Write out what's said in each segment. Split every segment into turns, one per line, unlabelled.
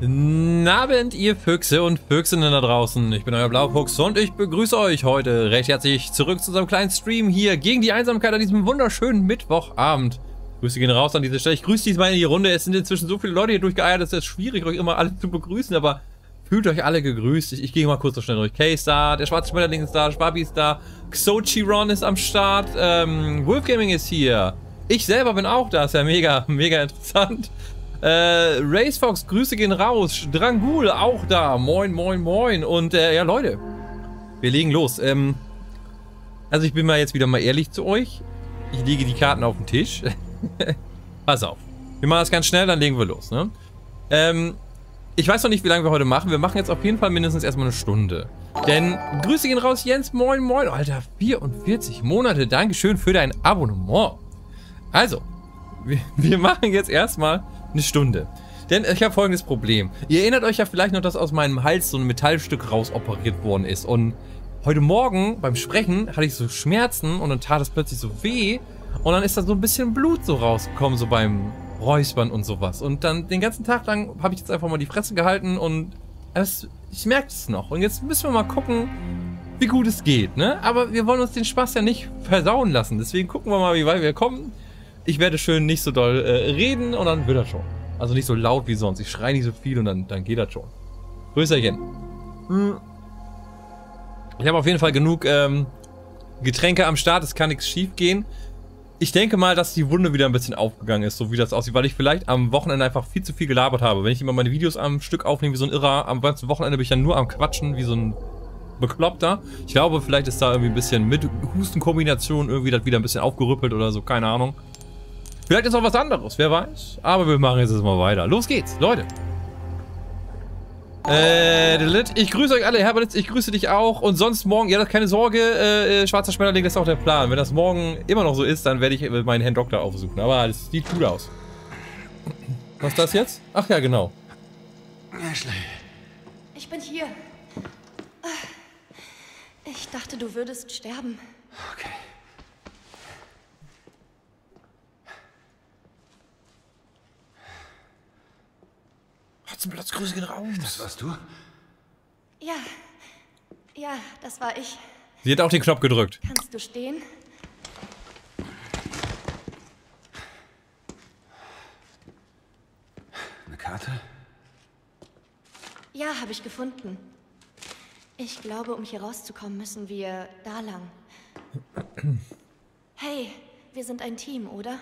Guten Abend, ihr Füchse und Füchsinnen da draußen. Ich bin euer Blaufuchs und ich begrüße euch heute recht herzlich zurück zu unserem kleinen Stream hier gegen die Einsamkeit an diesem wunderschönen Mittwochabend. Grüße gehen raus an diese Stelle. Ich grüße diesmal in die Runde. Es sind inzwischen so viele Leute hier durchgeeiert, es ist schwierig, euch immer alle zu begrüßen, aber fühlt euch alle gegrüßt. Ich gehe mal kurz so schnell durch. Kay ist da, der schwarze Schmetterling ist da, Schwabi ist da, Xochiron ist am Start, Wolf Gaming ist hier. Ich selber bin auch da, ist ja mega, mega interessant. Racefox, Grüße gehen raus. Drangul auch da. Moin, moin, moin. Und ja, Leute, wir legen los. Also ich bin mal jetzt wieder mal ehrlich zu euch. Ich lege die Karten auf den Tisch. Pass auf. Wir machen das ganz schnell, dann legen wir los, ne? Ich weiß noch nicht, wie lange wir heute machen. Wir machen jetzt auf jeden Fall mindestens erstmal eine Stunde. Denn Grüße gehen raus, Jens. Moin, moin. Alter, 44 Monate. Dankeschön für dein Abonnement. Also, wir machen jetzt erstmal eine Stunde. Denn ich habe folgendes Problem. Ihr erinnert euch ja vielleicht noch, dass aus meinem Hals so ein Metallstück rausoperiert worden ist. Und heute Morgen beim Sprechen hatte ich so Schmerzen und dann tat es plötzlich so weh. Und dann ist da so ein bisschen Blut so rausgekommen, so beim Räuspern und sowas. Und dann den ganzen Tag lang habe ich jetzt einfach mal die Fresse gehalten und ich merke es noch. Und jetzt müssen wir mal gucken, wie gut es geht, ne? Aber wir wollen uns den Spaß ja nicht versauen lassen. Deswegen gucken wir mal, wie weit wir kommen. Ich werde schön nicht so doll reden und dann wird das schon. Also nicht so laut wie sonst. Ich schreie nicht so viel und dann geht das schon. Grüßerchen. Ich habe auf jeden Fall genug Getränke am Start. Es kann nichts schief gehen. Ich denke mal, dass die Wunde wieder ein bisschen aufgegangen ist, so wie das aussieht, weil ich vielleicht am Wochenende einfach viel zu viel gelabert habe. Wenn ich immer meine Videos am Stück aufnehme wie so ein Irrer, am ganzen Wochenende bin ich dann nur am Quatschen wie so ein Bekloppter. Ich glaube, vielleicht ist da irgendwie ein bisschen mit Hustenkombination irgendwie das wieder ein bisschen aufgerüppelt oder so, keine Ahnung. Vielleicht ist auch was anderes, wer weiß. Aber wir machen jetzt erstmal weiter. Los geht's, Leute. Ich grüße euch alle, Herbert, ich grüße dich auch. Und sonst morgen, ja, keine Sorge, schwarzer Schmetterling, das ist auch der Plan. Wenn das morgen immer noch so ist, dann werde ich meinen Herrn Doktor aufsuchen. Aber das sieht gut aus. Was ist das jetzt? Ach ja, genau.
Ashley.
Ich bin hier. Ich dachte, du würdest sterben.
Okay.
Platz, Grüße gehen raus.
Das warst du?
Ja, das war ich.
Sie hat auch den Knopf gedrückt.
Kannst du stehen?
Eine Karte?
Ja, habe ich gefunden. Ich glaube, um hier rauszukommen, müssen wir da lang. Hey, wir sind ein Team, oder?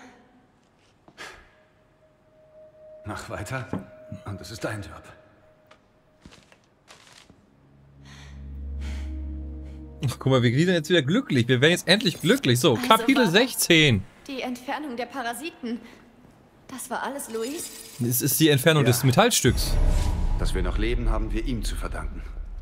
Mach weiter. Und das ist dein Job.
Ach, guck mal, wir sind jetzt wieder glücklich. Wir werden jetzt endlich glücklich. So,
Also
Kapitel 16.
Die Entfernung der Parasiten. Das war alles, Luis?
Es ist die Entfernung des Metallstücks.
Dass wir noch leben, haben wir ihm zu verdanken.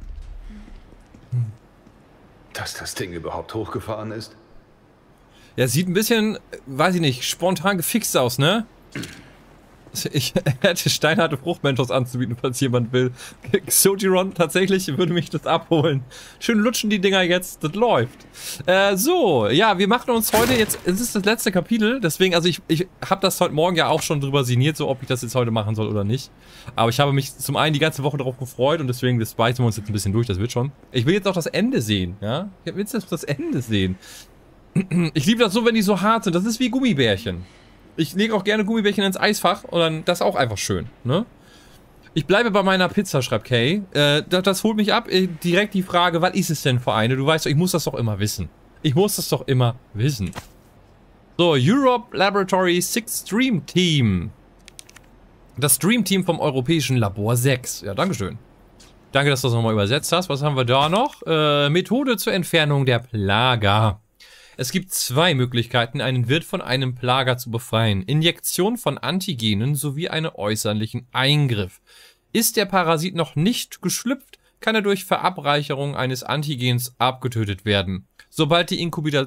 Dass das Ding überhaupt hochgefahren ist?
Ja, sieht ein bisschen, weiß ich nicht, spontan gefixt aus, ne? Ich hätte steinharte Fruchtmentos anzubieten, falls jemand will. Xochiron, tatsächlich würde mich das abholen. Schön lutschen die Dinger jetzt, das läuft. So, ja, wir machen uns heute jetzt, es ist das letzte Kapitel, deswegen, also ich habe das heute Morgen ja auch schon drüber sinniert, so ob ich das jetzt heute machen soll oder nicht. Aber ich habe mich zum einen die ganze Woche darauf gefreut und deswegen, das beißen wir uns jetzt ein bisschen durch, das wird schon. Ich will jetzt auch das Ende sehen, ja? Ich will jetzt das Ende sehen. Ich liebe das so, wenn die so hart sind, das ist wie Gummibärchen. Ich lege auch gerne Gummibärchen ins Eisfach und dann das ist auch einfach schön, ne? Ich bleibe bei meiner Pizza, schreibt Kay. Das holt mich ab. Direkt die Frage, was ist es denn für eine? Du weißt doch, ich muss das doch immer wissen. Ich muss das doch immer wissen. So, Europe Laboratory 6 Stream Team. Das Stream Team vom Europäischen Labor 6. Ja, dankeschön. Danke, dass du das nochmal übersetzt hast. Was haben wir da noch? Methode zur Entfernung der Plaga. Es gibt zwei Möglichkeiten, einen Wirt von einem Plager zu befreien. Injektion von Antigenen sowie einen äußerlichen Eingriff. Ist der Parasit noch nicht geschlüpft, kann er durch Verabreicherung eines Antigens abgetötet werden. Sobald die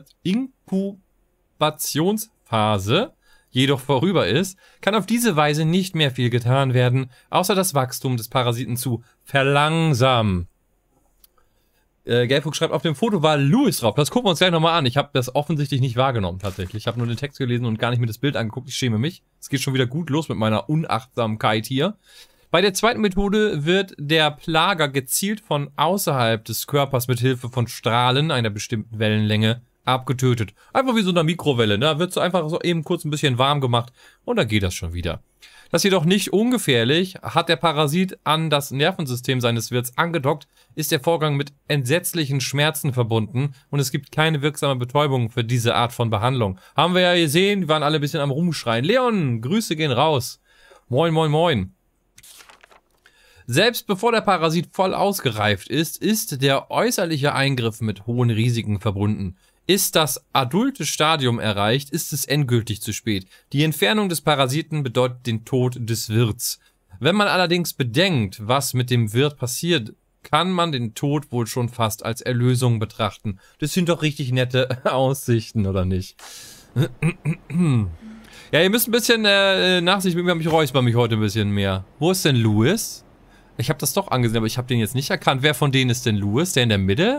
Inkubationsphase jedoch vorüber ist, kann auf diese Weise nicht mehr viel getan werden, außer das Wachstum des Parasiten zu verlangsamen. Gelbfuchs schreibt, auf dem Foto war Louis drauf. Das gucken wir uns gleich nochmal an. Ich habe das offensichtlich nicht wahrgenommen, tatsächlich. Ich habe nur den Text gelesen und gar nicht mir das Bild angeguckt. Ich schäme mich. Es geht schon wieder gut los mit meiner Unachtsamkeit hier. Bei der zweiten Methode wird der Plager gezielt von außerhalb des Körpers mit Hilfe von Strahlen einer bestimmten Wellenlänge abgetötet. Einfach wie so eine Mikrowelle, ne? Da wird so einfach so eben kurz ein bisschen warm gemacht und dann geht das schon wieder. Das ist jedoch nicht ungefährlich. Hat der Parasit an das Nervensystem seines Wirts angedockt, ist der Vorgang mit entsetzlichen Schmerzen verbunden und es gibt keine wirksame Betäubung für diese Art von Behandlung. Haben wir ja gesehen, die waren alle ein bisschen am Rumschreien. Leon, Grüße gehen raus. Moin, moin, moin. Selbst bevor der Parasit voll ausgereift ist, ist der äußerliche Eingriff mit hohen Risiken verbunden. Ist das adulte Stadium erreicht, ist es endgültig zu spät. Die Entfernung des Parasiten bedeutet den Tod des Wirts. Wenn man allerdings bedenkt, was mit dem Wirt passiert, kann man den Tod wohl schon fast als Erlösung betrachten. Das sind doch richtig nette Aussichten, oder nicht? Ja, ihr müsst ein bisschen Nachsicht mit mir, ich räusper mich heute ein bisschen mehr. Wo ist denn Louis? Ich habe das doch angesehen, aber ich habe den jetzt nicht erkannt. Wer von denen ist denn Louis? Der in der Mitte?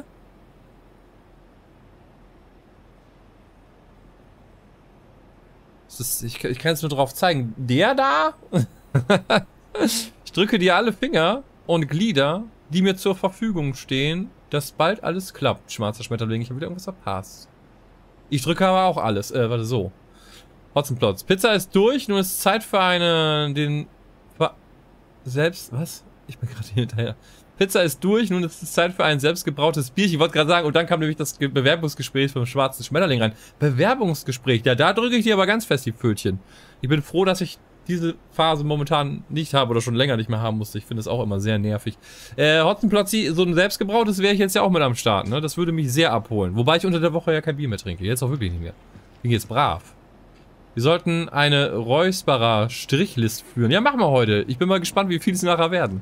Ich kann jetzt nur drauf zeigen. Der da? Ich drücke dir alle Finger und Glieder, die mir zur Verfügung stehen, dass bald alles klappt. Schwarzer Schmetterling, ich habe wieder irgendwas verpasst. Ich drücke aber auch alles. Warte, so. Hotzenplotz. Pizza ist durch, nun ist es Zeit für was? Ich bin gerade hinterher. Pizza ist durch, nun ist es Zeit für ein selbstgebrautes Bierchen. Ich wollte gerade sagen, und dann kam nämlich das Bewerbungsgespräch vom Schwarzen Schmetterling rein. Bewerbungsgespräch, ja, da drücke ich dir aber ganz fest die Pfötchen. Ich bin froh, dass ich diese Phase momentan nicht habe oder schon länger nicht mehr haben musste. Ich finde es auch immer sehr nervig. Hotzenplotzi, so ein selbstgebrautes wäre ich jetzt ja auch mit am Start, ne? Das würde mich sehr abholen. Wobei ich unter der Woche ja kein Bier mehr trinke. Jetzt auch wirklich nicht mehr. Ich bin jetzt brav. Wir sollten eine Räusperer-Strichlist führen. Ja, machen wir heute. Ich bin mal gespannt, wie viel es nachher werden.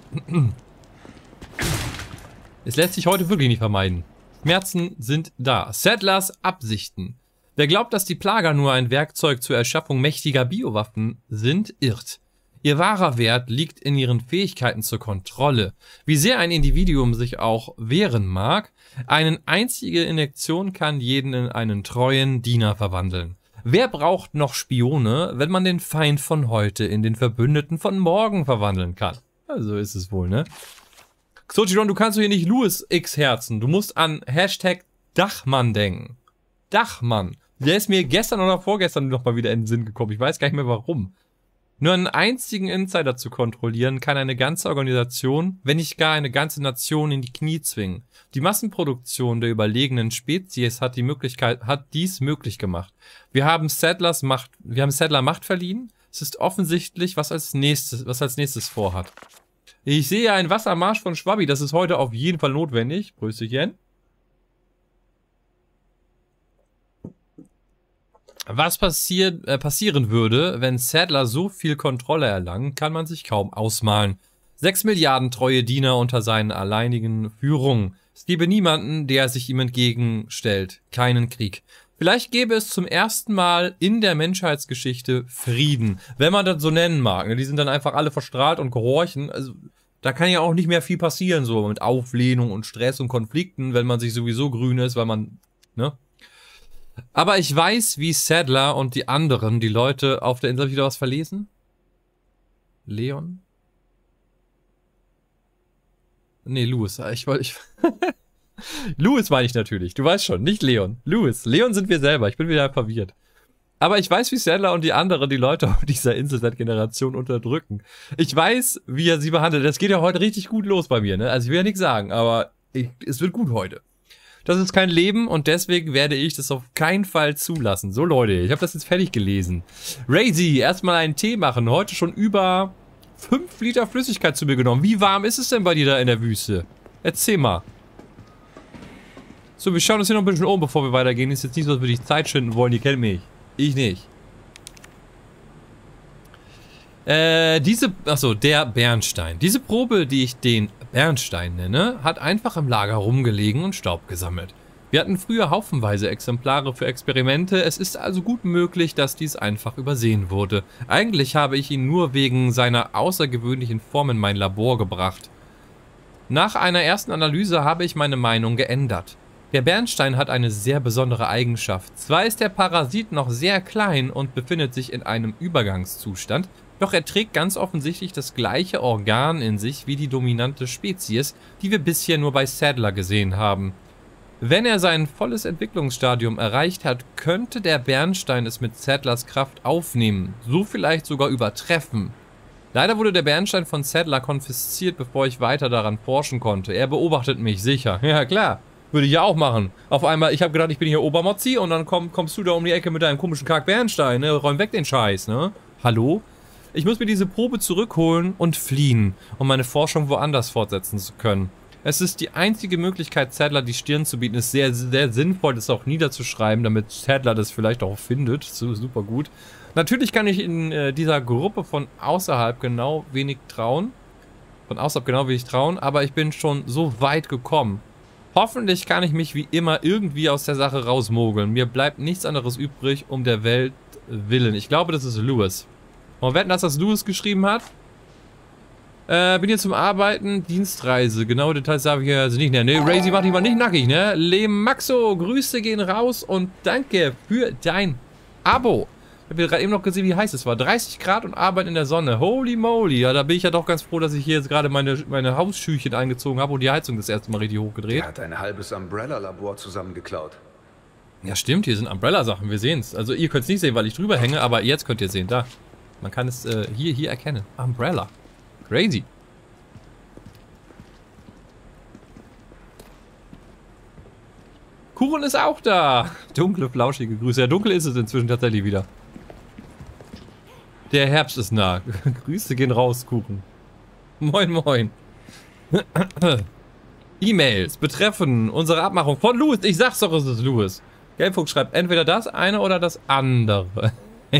Es lässt sich heute wirklich nicht vermeiden. Schmerzen sind da. Sadlers Absichten. Wer glaubt, dass die Plager nur ein Werkzeug zur Erschaffung mächtiger Biowaffen sind, irrt. Ihr wahrer Wert liegt in ihren Fähigkeiten zur Kontrolle. Wie sehr ein Individuum sich auch wehren mag, eine einzige Injektion kann jeden in einen treuen Diener verwandeln. Wer braucht noch Spione, wenn man den Feind von heute in den Verbündeten von morgen verwandeln kann? Also ist es wohl, ne? Xochiron, du kannst doch hier nicht Louis X herzen. Du musst an Hashtag Dachmann denken. Dachmann. Der ist mir gestern oder vorgestern noch mal wieder in den Sinn gekommen. Ich weiß gar nicht mehr warum. Nur einen einzigen Insider zu kontrollieren, kann eine ganze Organisation, wenn nicht gar eine ganze Nation in die Knie zwingen. Die Massenproduktion der überlegenen Spezies hat dies möglich gemacht. Wir haben Sadler Macht verliehen. Es ist offensichtlich, was als nächstes vorhat. Ich sehe einen Wassermarsch von Schwabi. Das ist heute auf jeden Fall notwendig. Prösterchen. Was passieren würde, wenn Sadler so viel Kontrolle erlangt, kann man sich kaum ausmalen. 6 Milliarden treue Diener unter seinen alleinigen Führung. Es gäbe niemanden, der sich ihm entgegenstellt. Keinen Krieg. Vielleicht gäbe es zum ersten Mal in der Menschheitsgeschichte Frieden, wenn man das so nennen mag. Die sind dann einfach alle verstrahlt und gehorchen. Also, da kann ja auch nicht mehr viel passieren, so mit Auflehnung und Stress und Konflikten, wenn man sich sowieso grün ist, weil man, ne? Aber ich weiß, wie Sadler und die anderen, die Leute auf der Insel, wieder was verlesen? Leon? Nee, Louis. Louis meine ich natürlich. Du weißt schon, nicht Leon. Louis. Leon sind wir selber. Ich bin wieder verwirrt. Aber ich weiß, wie Sadler und die anderen die Leute auf dieser Insel seit Generationen unterdrücken. Ich weiß, wie er sie behandelt. Das geht ja heute richtig gut los bei mir, ne? Also ich will ja nichts sagen, aber es wird gut heute. Das ist kein Leben und deswegen werde ich das auf keinen Fall zulassen. So Leute, ich habe das jetzt fertig gelesen. Razy, erstmal einen Tee machen. Heute schon über 5 Liter Flüssigkeit zu mir genommen. Wie warm ist es denn bei dir da in der Wüste? Erzähl mal. So, wir schauen uns hier noch ein bisschen um, bevor wir weitergehen. Ist jetzt nicht so, dass wir die Zeit schinden wollen. Ihr kennt mich. Ich nicht. Der Bernstein. Diese Probe, die ich den Bernstein nenne, hat einfach im Lager rumgelegen und Staub gesammelt. Wir hatten früher haufenweise Exemplare für Experimente, es ist also gut möglich, dass dies einfach übersehen wurde. Eigentlich habe ich ihn nur wegen seiner außergewöhnlichen Form in mein Labor gebracht. Nach einer ersten Analyse habe ich meine Meinung geändert. Der Bernstein hat eine sehr besondere Eigenschaft. Zwar ist der Parasit noch sehr klein und befindet sich in einem Übergangszustand, Doch er trägt ganz offensichtlich das gleiche Organ in sich wie die dominante Spezies, die wir bisher nur bei Sadler gesehen haben. Wenn er sein volles Entwicklungsstadium erreicht hat, könnte der Bernstein es mit Sadlers Kraft aufnehmen, so vielleicht sogar übertreffen. Leider wurde der Bernstein von Sadler konfisziert, bevor ich weiter daran forschen konnte. Er beobachtet mich sicher. Ja klar, würde ich ja auch machen. Auf einmal, ich habe gedacht, ich bin hier Obermozzi und dann kommst du da um die Ecke mit deinem komischen Kack-Bernstein, ne? Räum weg den Scheiß, ne? Hallo? Ich muss mir diese Probe zurückholen und fliehen, um meine Forschung woanders fortsetzen zu können. Es ist die einzige Möglichkeit, Sadler die Stirn zu bieten. Es ist sehr, sehr sinnvoll, das auch niederzuschreiben, damit Sadler das vielleicht auch findet. So, super gut. Natürlich kann ich in dieser Gruppe von außerhalb genau wenig trauen. Aber ich bin schon so weit gekommen. Hoffentlich kann ich mich wie immer irgendwie aus der Sache rausmogeln. Mir bleibt nichts anderes übrig, um der Welt willen. Ich glaube, das ist Lewis. Wollen wir wetten, dass das Lewis geschrieben hat? Bin hier zum Arbeiten, Dienstreise. Genaue Details darf ich ja also nicht nennen. Ne, Razy macht dich mal nicht nackig, ne? Lemaxo, Grüße gehen raus und danke für dein Abo. Ich habe gerade eben noch gesehen, wie heiß es war. 30 Grad und Arbeit in der Sonne. Holy moly. Ja, da bin ich ja doch ganz froh, dass ich hier jetzt gerade meine Hausschüchen eingezogen habe und die Heizung das erste Mal richtig hochgedreht.
Er hat ein halbes Umbrella-Labor zusammengeklaut.
Ja, stimmt. Hier sind Umbrella-Sachen. Wir sehen es. Also ihr könnt es nicht sehen, weil ich drüber hänge, aber jetzt könnt ihr sehen. Da. Man kann es hier erkennen. Umbrella. Crazy. Kuchen ist auch da. Dunkle, flauschige Grüße. Ja, dunkel ist es inzwischen tatsächlich wieder. Der Herbst ist nah. Grüße gehen raus, Kuchen. Moin, moin. E-Mails betreffen unsere Abmachung von Louis. Ich sag's doch, es ist Louis. Gelbfuchs schreibt entweder das eine oder das andere.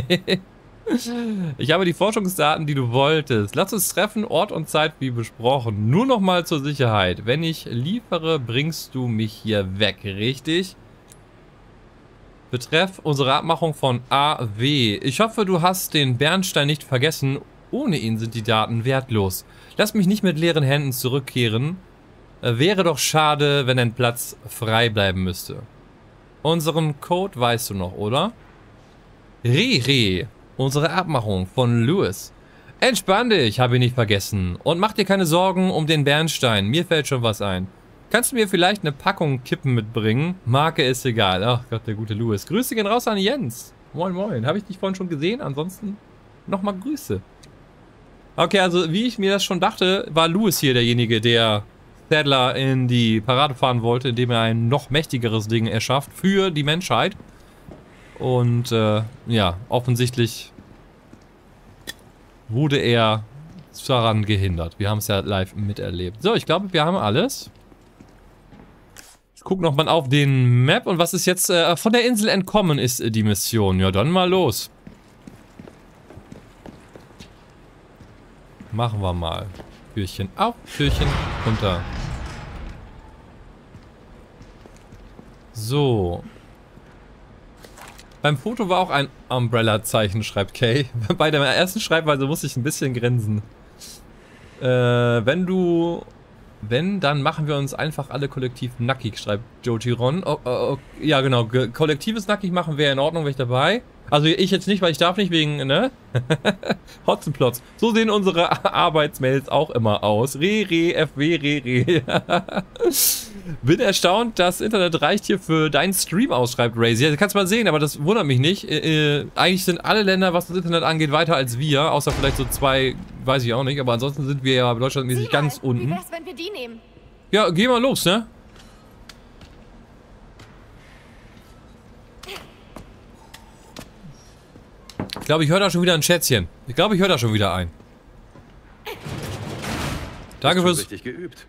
Ich habe die Forschungsdaten, die du wolltest. Lass uns treffen, Ort und Zeit wie besprochen. Nur noch mal zur Sicherheit. Wenn ich liefere, bringst du mich hier weg, richtig? Betreff unsere Abmachung von AW. Ich hoffe, du hast den Bernstein nicht vergessen. Ohne ihn sind die Daten wertlos. Lass mich nicht mit leeren Händen zurückkehren. Wäre doch schade, wenn ein Platz frei bleiben müsste. Unseren Code weißt du noch, oder? Re. Unsere Abmachung von Louis. Entspann dich, habe ich nicht vergessen. Und mach dir keine Sorgen um den Bernstein. Mir fällt schon was ein. Kannst du mir vielleicht eine Packung Kippen mitbringen? Marke ist egal. Ach Gott, der gute Louis. Grüße gehen raus an Jens. Moin, moin. Habe ich dich vorhin schon gesehen? Ansonsten nochmal Grüße. Okay, also wie ich mir das schon dachte, war Louis hier derjenige, der Sadler in die Parade fahren wollte, indem er ein noch mächtigeres Ding erschafft für die Menschheit. Und ja, offensichtlich wurde er daran gehindert. Wir haben es ja live miterlebt. So, ich glaube, wir haben alles. Ich gucke nochmal auf den Map. Und was ist jetzt von der Insel entkommen ist die Mission. Ja, dann mal los. Machen wir mal. Türchen auf, Türchen runter. So. Beim Foto war auch ein Umbrella-Zeichen, schreibt Kay. Bei der ersten Schreibweise musste ich ein bisschen grinsen. Wenn, dann machen wir uns einfach alle kollektiv nackig, schreibt Jojiron. Ja, genau. Kollektives nackig machen wäre in Ordnung, wäre ich dabei. Also ich jetzt nicht, weil ich darf nicht wegen, ne? Hotzenplotz. So sehen unsere Arbeitsmails auch immer aus. FW, Bin erstaunt, das Internet reicht hier für deinen Stream aus, schreibt Razy. Ja, kannst mal sehen, aber das wundert mich nicht. Eigentlich sind alle Länder, was das Internet angeht, weiter als wir. Außer vielleicht so zwei, weiß ich auch nicht. Aber ansonsten sind wir ja deutschlandmäßig ganz unten.
Wie wär's, wenn wir die nehmen?
Ja, geh mal los, ne? Ich glaube, ich höre da schon wieder ein Schätzchen. Ich glaube, ich höre da schon wieder ein. Danke fürs...
Richtig geübt.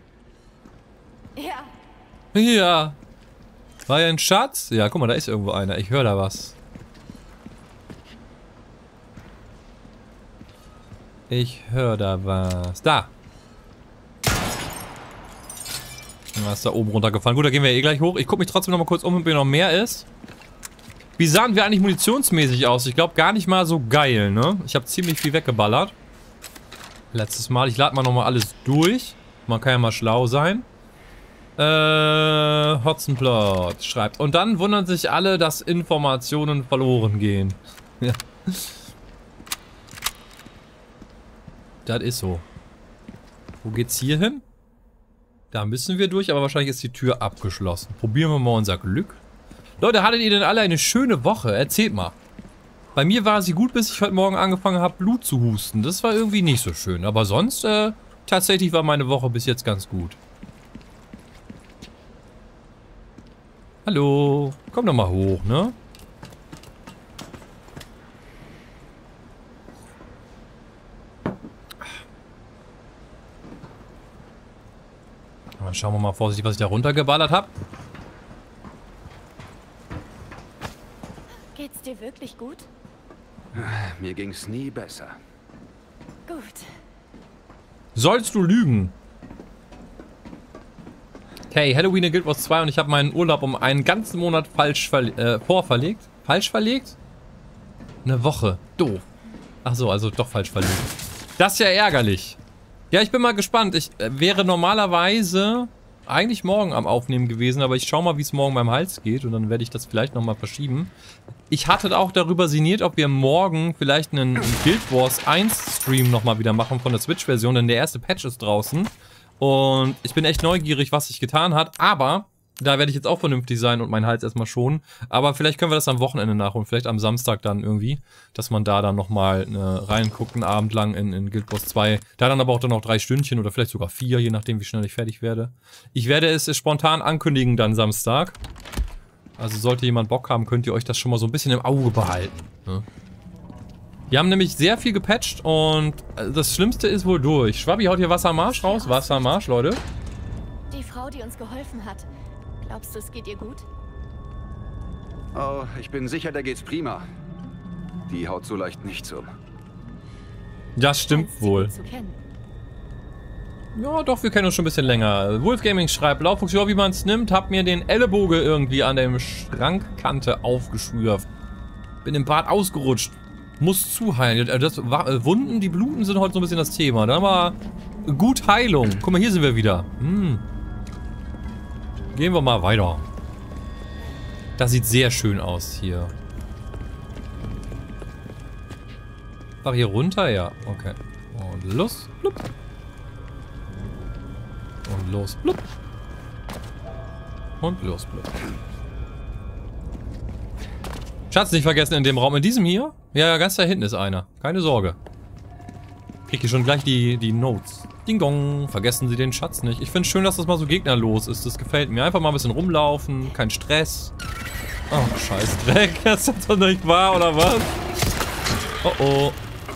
Ja.
Ja. War ja ein Schatz? Ja, guck mal, da ist irgendwo einer. Ich höre da was. Ich höre da was. Da. Was ist da oben runtergefallen? Gut, da gehen wir eh gleich hoch. Ich gucke mich trotzdem noch mal kurz um, ob hier noch mehr ist. Wie sahen wir eigentlich munitionsmäßig aus? Ich glaube gar nicht mal so geil, ne? Ich habe ziemlich viel weggeballert. Letztes Mal. Ich lade mal nochmal alles durch. Man kann ja mal schlau sein. Hotzenplot schreibt. Und dann wundern sich alle, dass Informationen verloren gehen. Ja. Das ist so. Wo geht's hier hin? Da müssen wir durch, aber wahrscheinlich ist die Tür abgeschlossen. Probieren wir mal unser Glück. Leute, hattet ihr denn alle eine schöne Woche? Erzählt mal. Bei mir war sie gut, bis ich heute Morgen angefangen habe, Blut zu husten. Das war irgendwie nicht so schön. Aber sonst, tatsächlich war meine Woche bis jetzt ganz gut. Hallo. Komm doch mal hoch, ne? Dann schauen wir mal vorsichtig, was ich da runtergeballert habe.
Geht's dir wirklich gut?
Mir ging's nie besser.
Gut.
Sollst du lügen? Okay, Halloween in Guild Wars 2 und ich habe meinen Urlaub um einen ganzen Monat vorverlegt. Falsch verlegt? Eine Woche. Doof. Ach so, also doch falsch verlegt. Das ist ja ärgerlich. Ja, ich bin mal gespannt. Ich wäre normalerweise eigentlich morgen am Aufnehmen gewesen, aber ich schau mal, wie es morgen beim Hals geht und dann werde ich das vielleicht nochmal verschieben. Ich hatte auch darüber sinniert, ob wir morgen vielleicht einen Guild Wars 1 Stream nochmal wieder machen von der Switch-Version, denn der erste Patch ist draußen. Und ich bin echt neugierig, was sich getan hat, aber da werde ich jetzt auch vernünftig sein und meinen Hals erstmal schonen. Aber vielleicht können wir das am Wochenende nachholen, vielleicht am Samstag dann irgendwie, dass man da dann nochmal reinguckt, einen Abend lang in Guild Wars 2. Da dann aber auch dann noch 3 Stündchen oder vielleicht sogar 4, je nachdem, wie schnell ich fertig werde. Ich werde es spontan ankündigen dann Samstag. Also sollte jemand Bock haben, könnt ihr euch das schon mal so ein bisschen im Auge behalten. Ne? Die haben nämlich sehr viel gepatcht und das Schlimmste ist wohl durch. Schwabi haut hier Wassermarsch raus. Wassermarsch, Leute.
Die Frau, die uns geholfen hat. Glaubst du, es geht ihr gut?
Oh, ich bin sicher, der geht's prima. Die haut so leicht nichts um.
Das stimmt wohl.
Zu kennen.
Ja, doch, wir kennen uns schon ein bisschen länger. Wolf Gaming schreibt, Lauffuchs, ja, wie man es nimmt, hab mir den Ellenbogen irgendwie an der Schrankkante aufgeschürft. Bin im Bad ausgerutscht. Muss zuheilen. Wunden, die bluten, sind heute so ein bisschen das Thema. Dann haben wir gut Heilung. Guck mal, hier sind wir wieder. Gehen wir mal weiter. Das sieht sehr schön aus hier. Ach, hier runter? Ja, okay. Und los, blub. Und los, blub. Und los, blub. Schatz, nicht vergessen, in dem Raum, in diesem hier? Ja, ganz da hinten ist einer. Keine Sorge. Krieg hier schon gleich die Notes. Ding dong, vergessen Sie den Schatz nicht. Ich finde es schön, dass das mal so gegnerlos ist. Das gefällt mir. Einfach mal ein bisschen rumlaufen, kein Stress. Oh, scheiß Dreck. Das ist doch nicht wahr, oder was? Oh, oh.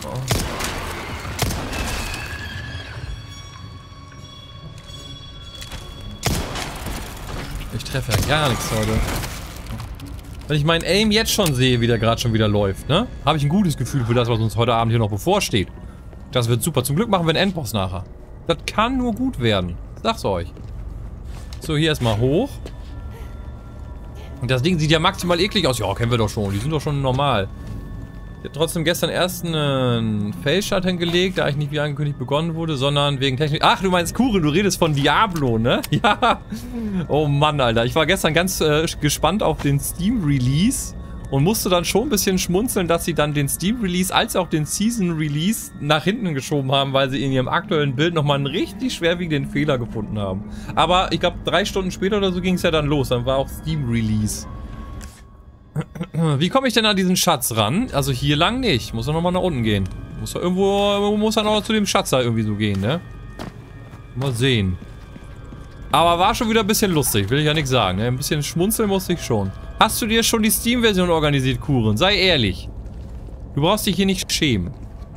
Ich treffe ja gar nichts heute. Wenn ich meinen Aim jetzt schon sehe, wie der gerade schon wieder läuft, ne? Habe ich ein gutes Gefühl für das, was uns heute Abend hier noch bevorsteht. Das wird super. Zum Glück machen wir einen Endboss nachher. Das kann nur gut werden. Sag's euch. So, hier erstmal hoch. Und das Ding sieht ja maximal eklig aus. Ja, kennen wir doch schon. Die sind doch schon normal. Ich habe trotzdem gestern erst einen Fail-Shot hingelegt, da eigentlich nicht wie angekündigt begonnen wurde, sondern wegen Technik. Ach, du meinst Kuchen, du redest von Diablo, ne? Ja. Oh Mann, Alter. Ich war gestern ganz gespannt auf den Steam-Release und musste dann schon ein bisschen schmunzeln, dass sie dann den Steam-Release als auch den Season-Release nach hinten geschoben haben, weil sie in ihrem aktuellen Bild nochmal einen richtig schwerwiegenden Fehler gefunden haben. Aber ich glaube, 3 Stunden später oder so ging es ja dann los. Dann war auch Steam-Release. Wie komme ich denn an diesen Schatz ran? Also hier lang nicht. Muss er nochmal nach unten gehen. Muss er irgendwo, muss er noch zu dem Schatz da irgendwie so gehen, ne? Mal sehen. Aber war schon wieder ein bisschen lustig, will ich ja nichts sagen, ne? Ein bisschen schmunzeln musste ich schon. Hast du dir schon die Steam-Version organisiert, Kuren? Sei ehrlich. Du brauchst dich hier nicht schämen.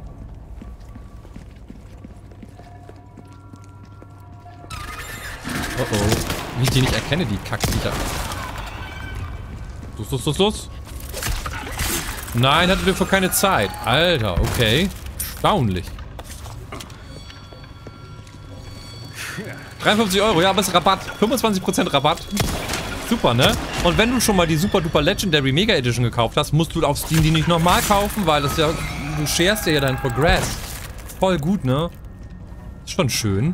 Oh oh. Wie ich die nicht erkenne, die Kackviecher. Los. Nein, hatte dafür keine Zeit. Alter, okay. Erstaunlich. 53 €, ja, aber es ist Rabatt. 25% Rabatt. Super, ne? Und wenn du schon mal die Super Duper Legendary Mega Edition gekauft hast, musst du auf Steam die nicht nochmal kaufen, weil das ja, du sharest dir ja dein Progress. Voll gut, ne? Ist schon schön.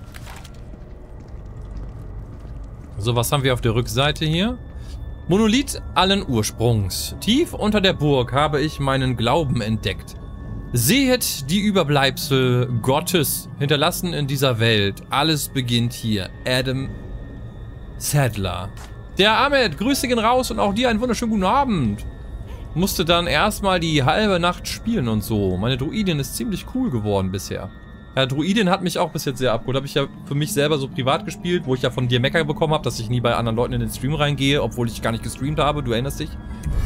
So, was haben wir auf der Rückseite hier? Monolith allen Ursprungs. Tief unter der Burg habe ich meinen Glauben entdeckt. Sehet die Überbleibsel Gottes hinterlassen in dieser Welt. Alles beginnt hier. Adam Sadler. Der Ahmed, Grüße gehen raus und auch dir einen wunderschönen guten Abend. Musste dann erstmal die halbe Nacht spielen und so. Meine Druidin ist ziemlich cool geworden bisher. Ja, Druidin hat mich auch bis jetzt sehr abgeholt. Habe ich ja für mich selber so privat gespielt, wo ich ja von dir Mecker bekommen habe, dass ich nie bei anderen Leuten in den Stream reingehe, obwohl ich gar nicht gestreamt habe. Du erinnerst dich?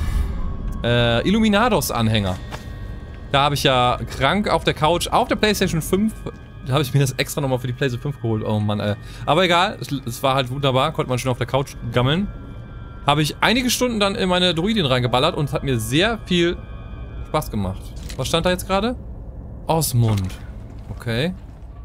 Illuminados-Anhänger. Da habe ich ja krank auf der Couch, auf der PlayStation 5, da habe ich mir das extra nochmal für die PlayStation 5 geholt. Oh Mann, aber egal, es war halt wunderbar, konnte man schön auf der Couch gammeln. Habe ich einige Stunden dann in meine Druidin reingeballert und es hat mir sehr viel Spaß gemacht. Was stand da jetzt gerade? Osmund. Okay.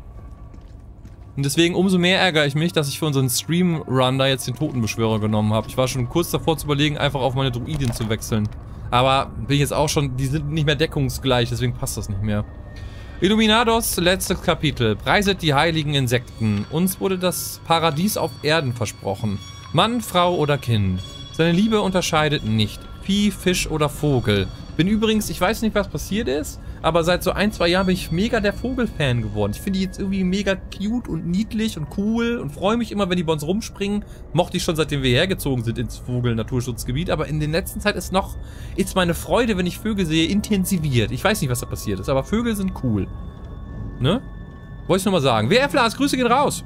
Und deswegen umso mehr ärgere ich mich, dass ich für unseren Stream-Run da jetzt den Totenbeschwörer genommen habe. Ich war schon kurz davor zu überlegen, einfach auf meine Druidin zu wechseln. Aber bin ich jetzt auch schon, die sind nicht mehr deckungsgleich, deswegen passt das nicht mehr. Illuminados, letztes Kapitel. Preiset die heiligen Insekten. Uns wurde das Paradies auf Erden versprochen. Mann, Frau oder Kind. Seine Liebe unterscheidet nicht. Vieh, Fisch oder Vogel. Bin übrigens, ich weiß nicht, was passiert ist, aber seit so 1, 2 Jahren bin ich mega der Vogelfan geworden. Ich finde die jetzt irgendwie mega cute und niedlich und cool und freue mich immer, wenn die bei uns rumspringen. Mochte ich schon, seitdem wir hergezogen sind ins Vogel-Naturschutzgebiet, aber in der letzten Zeit ist meine Freude, wenn ich Vögel sehe, intensiviert. Ich weiß nicht, was da passiert ist, aber Vögel sind cool. Ne? Wollte ich nur mal sagen. WFLAs, Grüße gehen raus.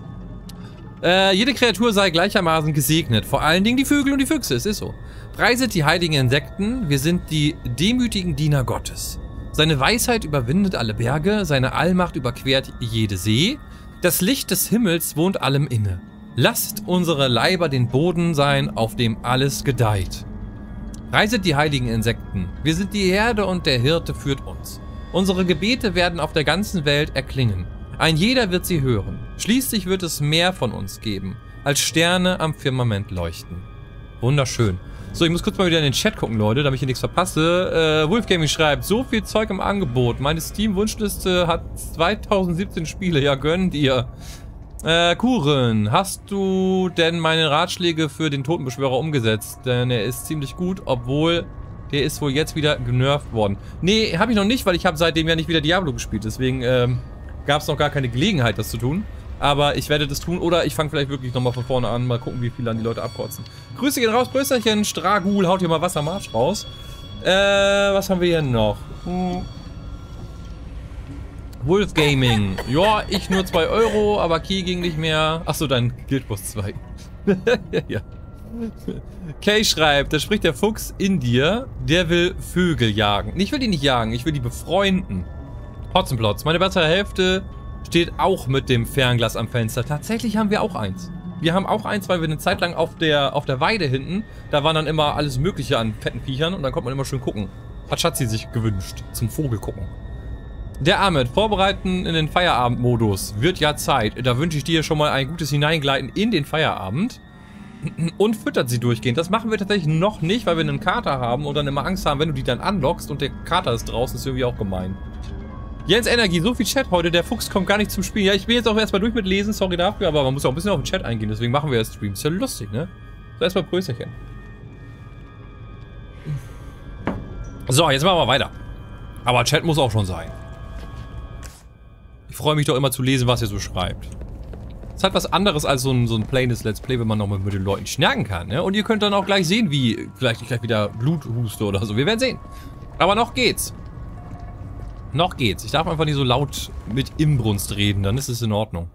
Jede Kreatur sei gleichermaßen gesegnet. Vor allen Dingen die Vögel und die Füchse, es ist so. Preiset die heiligen Insekten, wir sind die demütigen Diener Gottes. Seine Weisheit überwindet alle Berge, seine Allmacht überquert jede See. Das Licht des Himmels wohnt allem inne. Lasst unsere Leiber den Boden sein, auf dem alles gedeiht. Preiset die heiligen Insekten, wir sind die Herde und der Hirte führt uns. Unsere Gebete werden auf der ganzen Welt erklingen. Ein jeder wird sie hören. Schließlich wird es mehr von uns geben, als Sterne am Firmament leuchten. Wunderschön. So, ich muss kurz mal wieder in den Chat gucken, Leute, damit ich hier nichts verpasse. Wolfgaming schreibt, so viel Zeug im Angebot. Meine Steam-Wunschliste hat 2017 Spiele. Ja, gönn dir. Kuren, hast du denn meine Ratschläge für den Totenbeschwörer umgesetzt? Denn er ist ziemlich gut, obwohl der ist wohl jetzt wieder genervt worden. Nee, habe ich noch nicht, weil ich habe seitdem ja nicht wieder Diablo gespielt. Deswegen gab es noch gar keine Gelegenheit, das zu tun. Aber ich werde das tun oder ich fange vielleicht wirklich nochmal von vorne an. Mal gucken, wie viele an die Leute abkotzen. Grüße gehen raus, Brösterchen. Stragul, haut hier mal Wassermarsch raus. Was haben wir hier noch? Wolfgaming. Ja, ich nur 2 Euro, aber Key ging nicht mehr. Achso, dein Guildboss 2. Ja. Kay schreibt, da spricht der Fuchs in dir, der will Vögel jagen. Ich will die nicht jagen, ich will die befreunden. Hotzenplotz, meine bessere Hälfte steht auch mit dem Fernglas am Fenster. Tatsächlich haben wir auch eins. Wir haben auch eins, weil wir eine Zeit lang auf der Weide hinten, da waren dann immer alles Mögliche an fetten Viechern und dann konnte man immer schön gucken. Hat Schatzi sich gewünscht, zum Vogel gucken. Der Ahmed, vorbereiten in den Feierabendmodus. Wird ja Zeit. Da wünsche ich dir schon mal ein gutes Hineingleiten in den Feierabend. Und füttert sie durchgehend. Das machen wir tatsächlich noch nicht, weil wir einen Kater haben und dann immer Angst haben, wenn du die dann anlockst und der Kater ist draußen, ist irgendwie auch gemein. Jens Energie, so viel Chat heute, der Fuchs kommt gar nicht zum Spielen. Ja, ich bin jetzt auch erstmal durch mit Lesen, sorry dafür, aber man muss auch ein bisschen auf den Chat eingehen, deswegen machen wir das Stream. Ist ja lustig, ne? So, erstmal Prösterchen. So, jetzt machen wir weiter. Aber Chat muss auch schon sein. Ich freue mich doch immer zu lesen, was ihr so schreibt. Das ist halt was anderes als so ein plaines Let's Play, wenn man noch mit den Leuten schnacken kann, ne? Und ihr könnt dann auch gleich sehen, wie vielleicht ich gleich wieder Bluthuste oder so. Wir werden sehen. Aber noch geht's. Noch geht's. Ich darf einfach nicht so laut mit Inbrunst reden, dann ist es in Ordnung.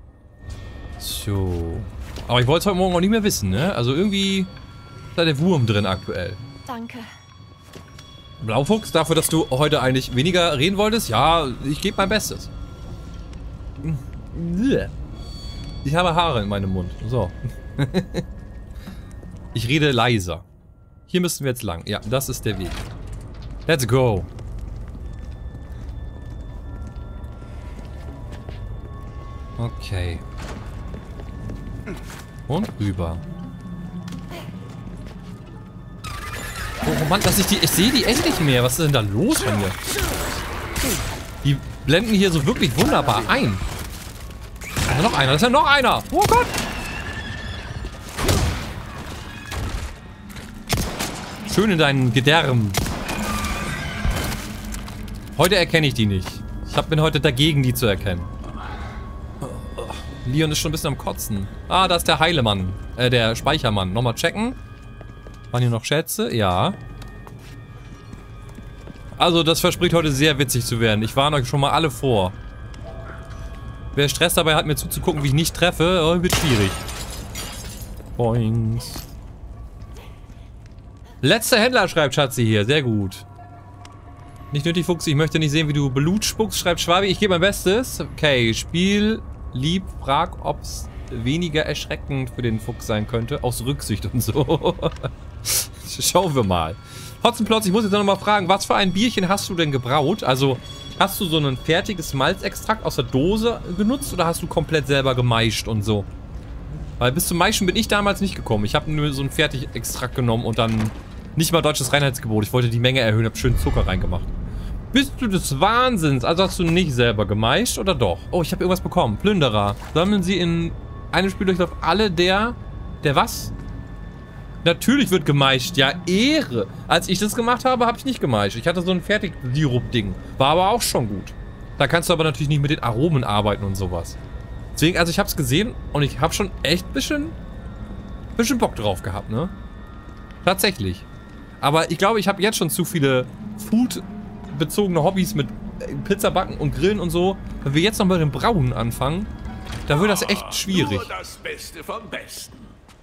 So. Aber ich wollte es heute Morgen auch nicht mehr wissen, ne? Also irgendwie ist da der Wurm drin aktuell.
Danke.
Blaufuchs, dafür, dass du heute eigentlich weniger reden wolltest? Ja, ich gebe mein Bestes. Ich habe Haare in meinem Mund. So. Ich rede leiser. Hier müssen wir jetzt lang. Ja, das ist der Weg. Let's go. Okay. Und rüber. Oh Mann, ich sehe die echt nicht mehr. Was ist denn da los bei mir? Die blenden hier so wirklich wunderbar ein. Da ist ja noch einer, da ist ja noch einer. Oh Gott. Schön in deinen Gedärm. Heute erkenne ich die nicht. Ich bin heute dagegen, die zu erkennen. Leon ist schon ein bisschen am Kotzen. Ah, da ist der Heilemann. Der Speichermann. Nochmal checken. Waren hier noch Schätze? Ja. Also, das verspricht heute sehr witzig zu werden. Ich warne euch schon mal alle vor. Wer Stress dabei hat, mir zuzugucken, wie ich nicht treffe, wird schwierig. Boings. Letzter Händler, schreibt Schatzi hier. Sehr gut. Nicht nötig, Fuchs. Ich möchte nicht sehen, wie du Blut spuckst, schreibt Schwabi. Ich gebe mein Bestes. Okay, Spiel... Lieb, frag, ob es weniger erschreckend für den Fuchs sein könnte. Aus Rücksicht und so. Schauen wir mal. Hotzenplotz, ich muss jetzt noch mal fragen, was für ein Bierchen hast du denn gebraut? Also, hast du so ein fertiges Malzextrakt aus der Dose genutzt oder hast du komplett selber gemeischt und so? Weil bis zum Maischen bin ich damals nicht gekommen. Ich habe nur so ein Fertigextrakt genommen und dann nicht mal deutsches Reinheitsgebot. Ich wollte die Menge erhöhen, habe schön Zucker reingemacht. Bist du des Wahnsinns? Also hast du nicht selber gemeischt oder doch? Oh, ich habe irgendwas bekommen. Plünderer. Sammeln Sie in einem Spieldurchlauf alle der was? Natürlich wird gemeischt. Ja, Ehre. Als ich das gemacht habe, habe ich nicht gemeischt. Ich hatte so ein Fertig-Sirup-Ding. War aber auch schon gut. Da kannst du aber natürlich nicht mit den Aromen arbeiten und sowas. Deswegen, also ich habe es gesehen und ich habe schon echt ein bisschen Bock drauf gehabt, ne? Tatsächlich. Aber ich glaube, ich habe jetzt schon zu viele Food-bezogene Hobbys mit Pizza backen und Grillen und so. Wenn wir jetzt noch mit dem Brauen anfangen, dann wird das echt schwierig.
Nur das Beste vom Besten.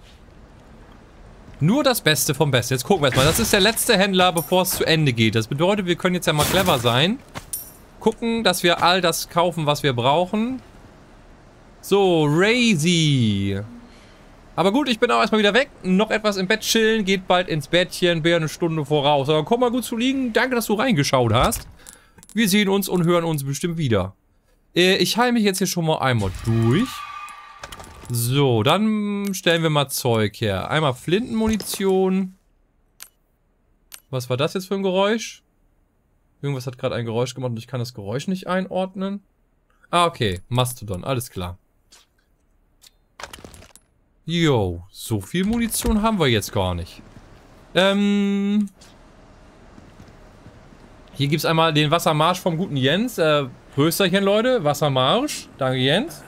Nur das Beste vom Besten. Jetzt gucken wir erstmal. Das ist der letzte Händler, bevor es zu Ende geht. Das bedeutet, wir können jetzt ja mal clever sein. Gucken, dass wir all das kaufen, was wir brauchen. So, Razy. Aber gut, ich bin auch erstmal wieder weg. Noch etwas im Bett chillen. Geht bald ins Bettchen. Wäre eine Stunde voraus. Aber komm mal gut zu liegen. Danke, dass du reingeschaut hast. Wir sehen uns und hören uns bestimmt wieder. Ich heile mich jetzt hier schon mal einmal durch. So, dann stellen wir mal Zeug her. Einmal Flintenmunition. Was war das jetzt für ein Geräusch? Irgendwas hat gerade ein Geräusch gemacht und ich kann das Geräusch nicht einordnen. Ah, okay. Mastodon, alles klar. Jo, so viel Munition haben wir jetzt gar nicht. Hier gibt es einmal den Wassermarsch vom guten Jens. Prösterchen, Leute. Wassermarsch. Danke, Jens.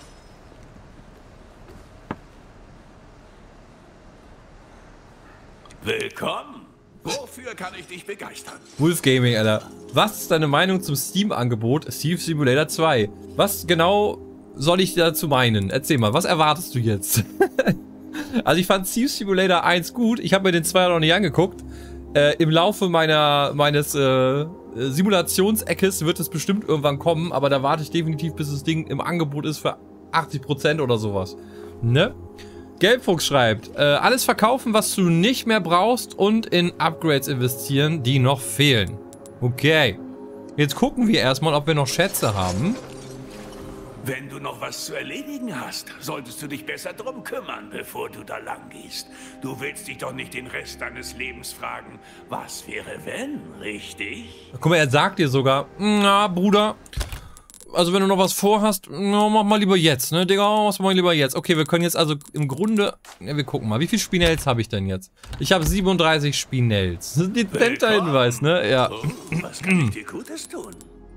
Willkommen. Wofür kann ich dich begeistern?
Wolf Gaming, Alter. Was ist deine Meinung zum Steam-Angebot Thief Simulator 2? Was genau soll ich dazu meinen? Erzähl mal, was erwartest du jetzt? Also ich fand Thief Simulator 1 gut. Ich habe mir den 2 noch nicht angeguckt. Im Laufe meines Simulationseckes wird es bestimmt irgendwann kommen, aber da warte ich definitiv, bis das Ding im Angebot ist für 80% oder sowas. Ne? Gelbfuchs schreibt, alles verkaufen, was du nicht mehr brauchst und in Upgrades investieren, die noch fehlen. Okay. Jetzt gucken wir erstmal, ob wir noch Schätze haben.
Wenn du noch was zu erledigen hast, solltest du dich besser drum kümmern, bevor du da lang gehst. Du willst dich doch nicht den Rest deines Lebens fragen, was wäre wenn, richtig?
Guck mal, er sagt dir sogar, na Bruder, also wenn du noch was vorhast, na, mach mal lieber jetzt, ne, Digga, mach mal lieber jetzt. Okay, wir können jetzt also im Grunde, ja, wir gucken mal, wie viel Spinells habe ich denn jetzt? Ich habe 37 Spinells. Das ist ein dezenter Hinweis, ne, ja.
Was kann ich dir Gutes tun?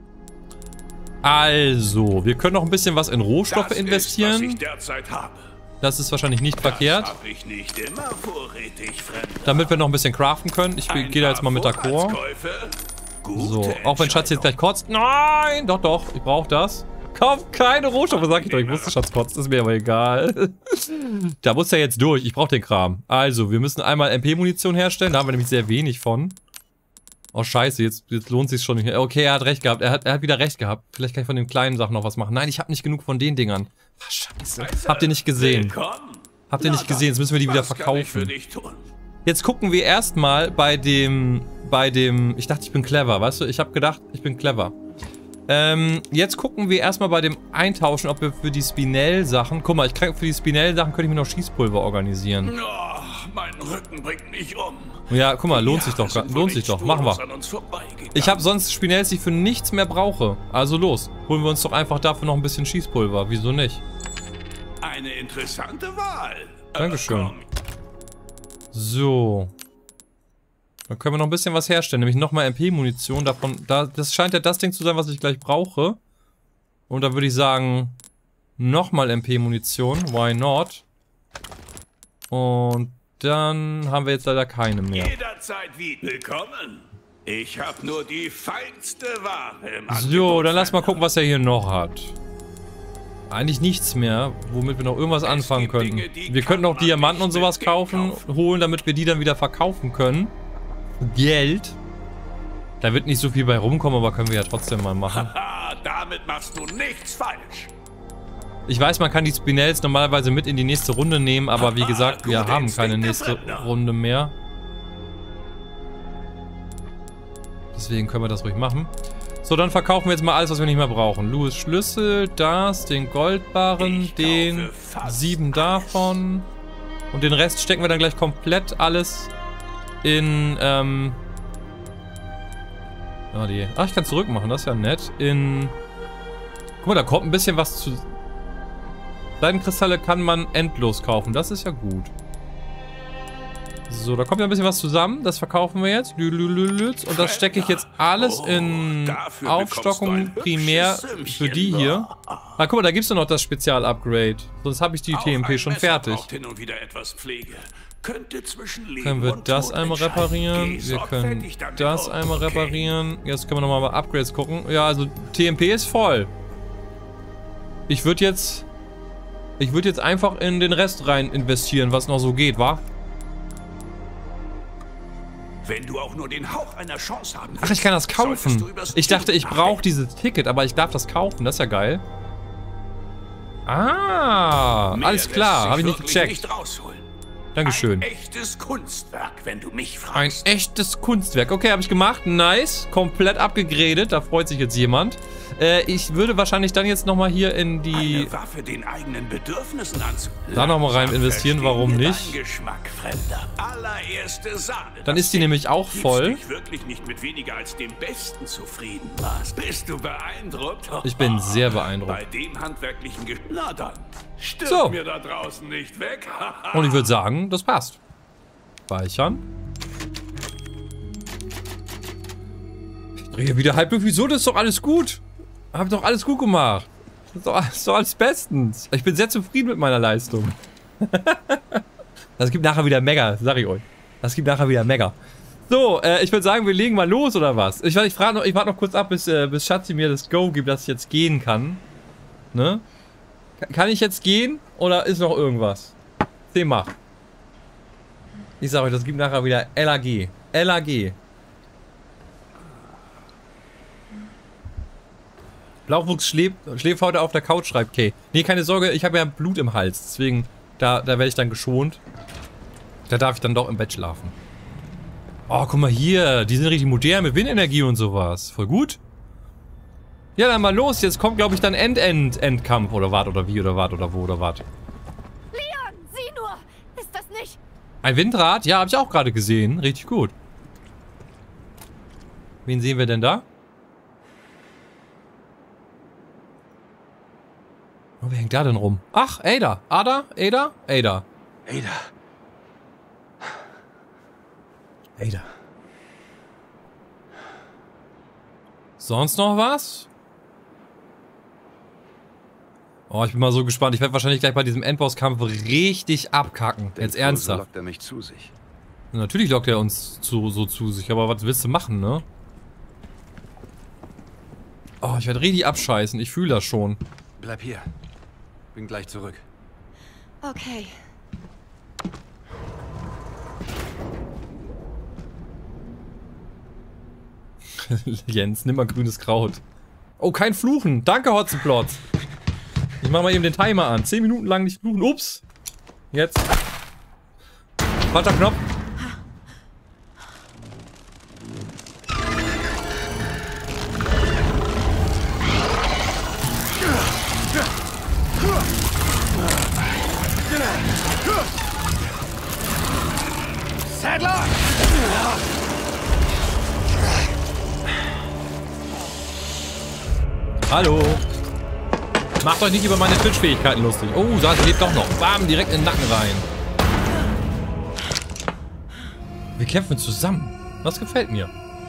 Also, wir können noch ein bisschen was in Rohstoffe investieren.
Das ist, was ich derzeit habe.
Das ist wahrscheinlich nicht verkehrt.
Das habe ich nicht immer vorrätig, Fremder.
Damit wir noch ein bisschen craften können. Ich gehe da jetzt mal mit d'accord. So, auch wenn Schatz jetzt gleich kotzt. Nein, doch, doch, ich brauche das. Kauf keine Rohstoffe, sag ich doch. Ich wusste, Schatz kotzt, ist mir aber egal. Da muss er jetzt durch, ich brauche den Kram. Also, wir müssen einmal MP-Munition herstellen. Da haben wir nämlich sehr wenig von. Oh, scheiße, jetzt lohnt sich schon nicht mehr. Okay, er hat recht gehabt. Er hat wieder recht gehabt. Vielleicht kann ich von den kleinen Sachen noch was machen. Nein, ich habe nicht genug von den Dingern. Ach, scheiße. Habt ihr nicht gesehen? Habt ihr nicht gesehen? Jetzt müssen wir die wieder verkaufen. Jetzt gucken wir erstmal bei dem... Ich dachte, ich bin clever, weißt du? Ich habe gedacht, ich bin clever. Jetzt gucken wir erstmal bei dem Eintauschen, ob wir für die Spinell-Sachen... Guck mal, für die Spinell-Sachen könnte ich mir noch Schießpulver organisieren.
Oh, mein Rücken bringt mich um.
Ja, guck mal, lohnt sich doch. Lohnt sich doch. Machen wir. Ich habe sonst Spinells, die ich für nichts mehr brauche. Also los. Holen wir uns doch einfach dafür noch ein bisschen Schießpulver. Wieso nicht?
Eine interessante Wahl.
Dankeschön. So. Dann können wir noch ein bisschen was herstellen, nämlich nochmal MP-Munition davon. Das scheint ja das Ding zu sein, was ich gleich brauche. Und da würde ich sagen, nochmal MP-Munition. Why not? Und dann haben wir jetzt leider keine mehr.
Jederzeit willkommen. Ich habe nur die feinste Ware im Angebot.
So, dann lass mal gucken, was er hier noch hat. Eigentlich nichts mehr, womit wir noch irgendwas anfangen könnten. Wir könnten auch Diamanten und sowas holen, damit wir die dann wieder verkaufen können. Geld. Da wird nicht so viel bei rumkommen, aber können wir ja trotzdem mal machen.
Haha, damit machst du nichts falsch.
Ich weiß, man kann die Spinels normalerweise mit in die nächste Runde nehmen, aber wie gesagt, wir haben keine nächste Runde mehr. Deswegen können wir das ruhig machen. So, dann verkaufen wir jetzt mal alles, was wir nicht mehr brauchen. Louis Schlüssel, das, den Goldbarren, den 7 davon. Und den Rest stecken wir dann gleich komplett alles in, Ach, ich kann zurückmachen, das ist ja nett. Guck mal, da kommt ein bisschen was zu... Seidenkristalle kann man endlos kaufen, das ist ja gut. So, da kommt ja ein bisschen was zusammen. Das verkaufen wir jetzt. Und das stecke ich jetzt alles in Aufstockung primär für die hier. Ah, guck mal, da gibt es ja noch das Spezial-Upgrade. Sonst habe ich die TMP schon fertig. Können wir das einmal reparieren? Wir können das einmal reparieren. Jetzt können wir nochmal bei Upgrades gucken. Ja, also TMP ist voll. Ich würde jetzt einfach in den Rest rein investieren, was noch so geht, wa?
Wenn du auch nur den Hauch einer Chance haben willst,
ach, ich kann das kaufen. Ich dachte, ich brauche dieses Ticket, aber ich darf das kaufen. Das ist ja geil. Ah, alles klar. Habe ich nicht gecheckt. Dankeschön.
Ein echtes Kunstwerk, wenn du mich fragst.
Ein echtes Kunstwerk. Okay, habe ich gemacht. Nice. Komplett abgegradet. Da freut sich jetzt jemand. Ich würde wahrscheinlich dann jetzt nochmal hier in die...
Eine Waffe den eigenen Bedürfnissen
da nochmal rein investieren, warum nicht?
Geschmack, Fremder. Allererste Sahne.
Dann ist die nämlich auch voll.
Ich wirklich nicht mit weniger als dem Besten zufrieden warst. Bist du beeindruckt?
Ich bin sehr beeindruckt.
Bei dem handwerklichen Na dann, stirb mir da draußen nicht weg.
Und ich würde sagen, das passt. Speichern. Ich drehe wieder halb. Wieso? Das ist doch alles gut. Hab doch alles gut gemacht. Das ist doch alles bestens. Ich bin sehr zufrieden mit meiner Leistung. Das gibt nachher wieder Mega, sag ich euch. Das gibt nachher wieder Mega. So, ich würde sagen, wir legen mal los, oder was? Ich warte noch kurz ab, bis Schatzi mir das Go gibt, dass ich jetzt gehen kann. Ne? Kann ich jetzt gehen? Oder ist noch irgendwas? Mach. Ich sag euch, das gibt nachher wieder LAG. LAG. Blaufuchs schläft heute auf der Couch, schreibt Kay. Nee, keine Sorge, ich habe ja Blut im Hals. Deswegen, da werde ich dann geschont. Da darf ich dann doch im Bett schlafen. Oh, guck mal hier. Die sind richtig modern mit Windenergie und sowas. Voll gut. Ja, dann mal los. Jetzt kommt, glaube ich, dann Endkampf. Oder wart, oder wie, oder wart, oder wo, oder wart.
Leon, sieh nur. Ist das nicht...
Ein Windrad? Ja, habe ich auch gerade gesehen. Richtig gut. Wen sehen wir denn da? Oh, wer hängt da denn rum? Ach, Ada. Ada? Ada? Ada.
Ada.
Ada. Sonst noch was? Oh, ich bin mal so gespannt. Ich werde wahrscheinlich gleich bei diesem Endbosskampf richtig abkacken. Jetzt ernsthaft.
Lockt er mich zu sich.
Ja, natürlich lockt er uns zu sich. Aber was willst du machen, ne? Oh, ich werde richtig abscheißen. Ich fühle das schon.
Bleib hier. Bin gleich zurück.
Okay.
Jens, nimm mal grünes Kraut. Oh, kein Fluchen. Danke, Hotzenplotz. Ich mach mal eben den Timer an. 10 Minuten lang nicht fluchen. Ups. Jetzt. Falscher Knopf.
Saddler!
Hallo. Macht euch nicht über meine Twitch-Fähigkeiten lustig. Oh, das geht doch noch. Bam, direkt in den Nacken rein. Wir kämpfen zusammen. Das gefällt mir.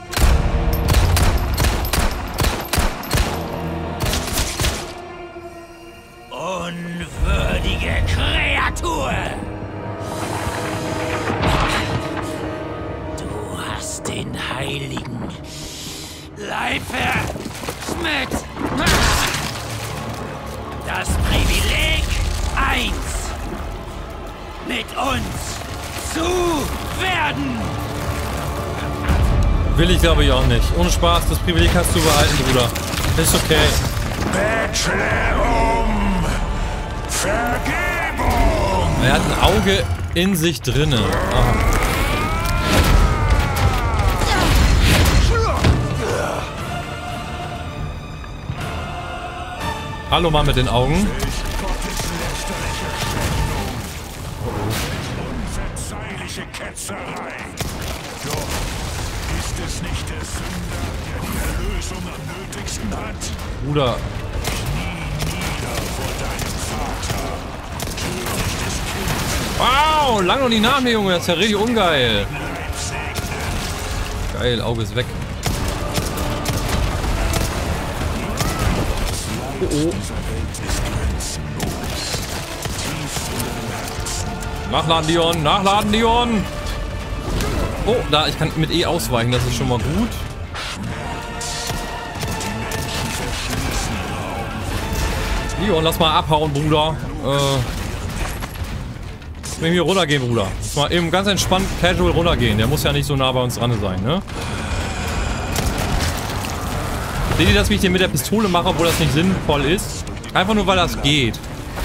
Unwürdige Kreatur! Du hast den heiligen Leib verschmeckt. Das Privileg 1, mit uns zu werden.
Will ich, glaube ich, auch nicht. Ohne Spaß, das Privileg hast du behalten, Bruder. Ist okay.
Bettle um Vergebung!
Er hat ein Auge in sich drinne. Aha. Hallo Mann mit den Augen.
Unverzeihliche Ketzerei. Doch ist es nicht der Sünder, der die Erlösung am nötigsten hat?
Bruder. Wow, lang noch nicht nach mir, Junge. Das ist ja richtig ungeil. Geil, Auge ist weg. Oh, oh. Nachladen, Leon. Nachladen, Leon. Oh, da, ich kann mit E ausweichen. Das ist schon mal gut. Leon, lass mal abhauen, Bruder. Lass mir hier runtergehen, Bruder. Lass mal eben ganz entspannt casual runtergehen. Der muss ja nicht so nah bei uns dran sein, ne? Seht ihr das, wie ich den mit der Pistole mache, obwohl das nicht sinnvoll ist? Einfach nur, weil das geht.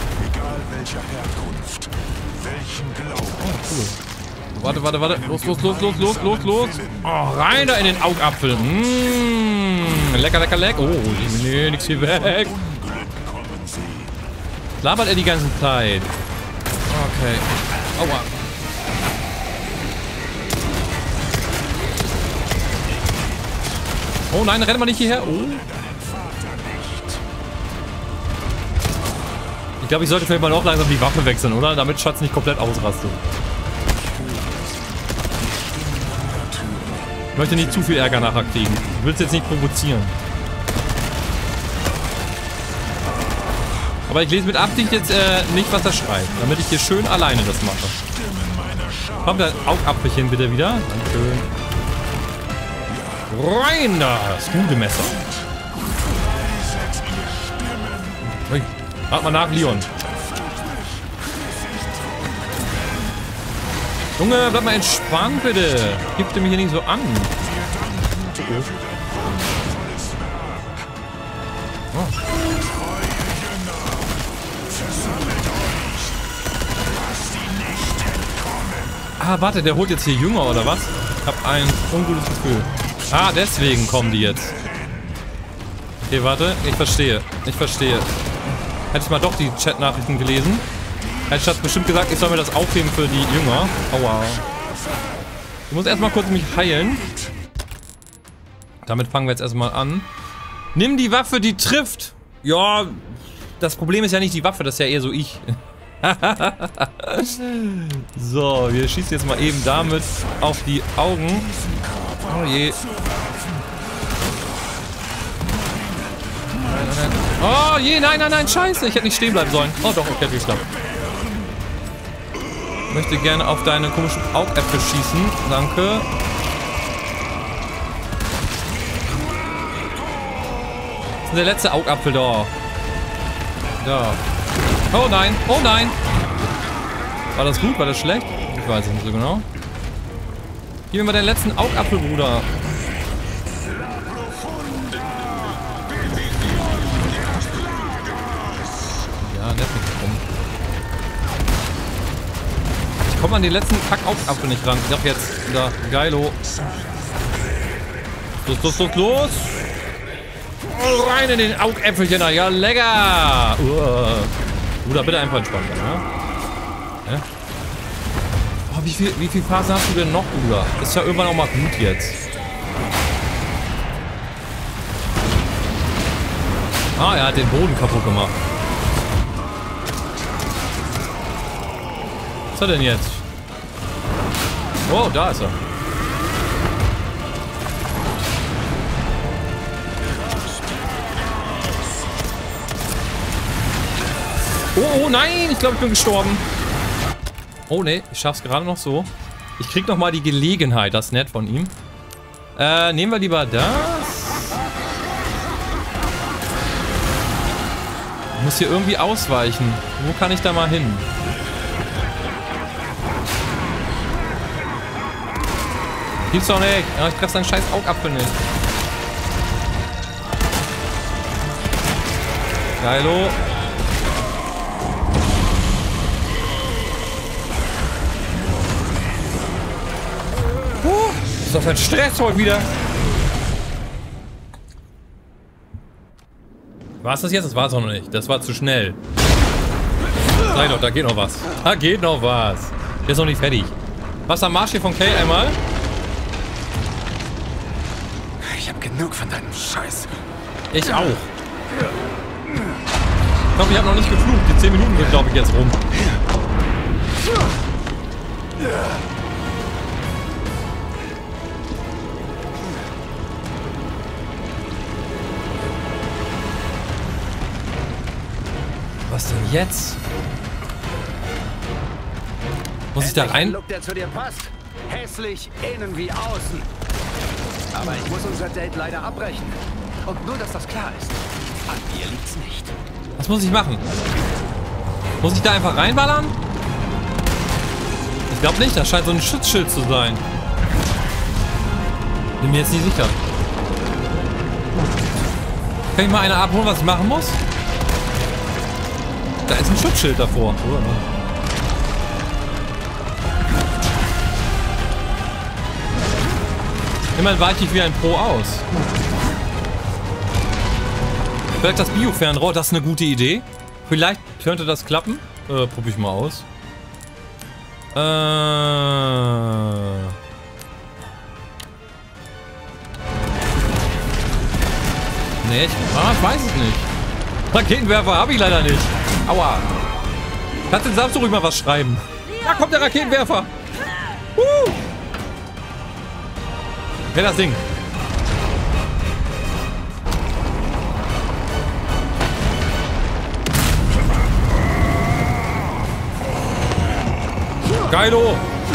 Oh, cool. Warte. Los. Oh, rein da in den Augapfel. Lecker. Oh, nee, nix hier weg. Labert er die ganze Zeit. Okay. Aua. Oh nein, rennt mal nicht hierher. Oh. Ich glaube, ich sollte vielleicht mal auch langsam die Waffe wechseln, oder? Damit Schatz nicht komplett ausrastet. Ich möchte nicht zu viel Ärger nachher kriegen. Ich will es jetzt nicht provozieren. Aber ich lese mit Absicht jetzt nicht, was er schreibt, damit ich hier schön alleine das mache. Kommt dein Augapfelchen bitte wieder. Dankeschön. Rein das gute Messer. Ui. Warte mal nach, Leon. Junge, bleib mal entspannt, bitte. Gib dir mich hier nicht so an. Oh. Ah, warte, der holt jetzt hier Jünger, oder was? Ich hab ein ungutes Gefühl. Ah, deswegen kommen die jetzt. Okay, warte. Ich verstehe. Hätte ich mal doch die Chat-Nachrichten gelesen. Hätte Schatz bestimmt gesagt, ich soll mir das aufheben für die Jünger. Aua. Ich muss erstmal kurz mich heilen. Damit fangen wir jetzt erstmal an. Nimm die Waffe, die trifft. Ja, das Problem ist ja nicht die Waffe, das ist ja eher so ich. So, wir schießen jetzt mal eben damit auf die Augen. Oh je. Oh je, nein, scheiße. Ich hätte nicht stehen bleiben sollen. Oh doch, okay, hat geklappt. Ich möchte gerne auf deine komischen Augäpfel schießen. Danke. Das ist der letzte Augapfel da. Da. Oh nein. War das gut? War das schlecht? Ich weiß es nicht so genau. Gib mir mal den letzten Augapfel, Bruder. Ja, nett nicht rum. Ich komme an den letzten Kack-Augapfel nicht ran. Ich sag jetzt, da, geilo. Los. Rein in den Augäpfelchen da. Ja, lecker. Bruder, bitte einfach entspannen. Ja? Ja? Oh, wie viel Phasen hast du denn noch, Bruder? Ist ja irgendwann auch mal gut jetzt. Ah, er hat den Boden kaputt gemacht. Was hat er denn jetzt? Oh, da ist er. Oh, nein, ich glaube, ich bin gestorben. Oh, ne, ich schaff's gerade noch so. Ich krieg noch mal die Gelegenheit, das ist nett von ihm. Nehmen wir lieber das. Ich muss hier irgendwie ausweichen. Wo kann ich da mal hin? Gibt's doch nicht. Ja, ich treffe seinen scheiß Augapfel nicht. Geilo. Ist doch ein Stress heute wieder. War es das jetzt? Das war es noch nicht. Das war zu schnell. Sei doch, da geht noch was. Da geht noch was. Der ist noch nicht fertig. Was am Marsch hier von Kay einmal?
Ich hab genug von deinem Scheiß.
Ich auch. Ich glaube, ich habe noch nicht geflucht. Die 10 Minuten sind, glaube ich, jetzt rum. Was denn jetzt? Muss ich da rein?
Look, der zu dir passt. Hässlich, innen wie außen. Aber ich muss unser Date leider abbrechen. Und nur, dass das klar ist. An mir liegt's nicht.
Was muss ich machen? Muss ich da einfach reinballern? Ich glaube nicht, das scheint so ein Schutzschild zu sein. Bin mir jetzt nicht sicher. Kann ich mal einer abholen, was ich machen muss? Da ist ein Schutzschild davor. Immerhin weiche ich wie ein Pro aus. Vielleicht das Bio-Fernrohr, das ist eine gute Idee. Vielleicht könnte das klappen. Probier ich mal aus. Nee, ich weiß es nicht. Raketenwerfer habe ich leider nicht. Aua. Kannst du Samstag ruhig mal was schreiben? Da kommt der Raketenwerfer. Wer das Ding? Geilo!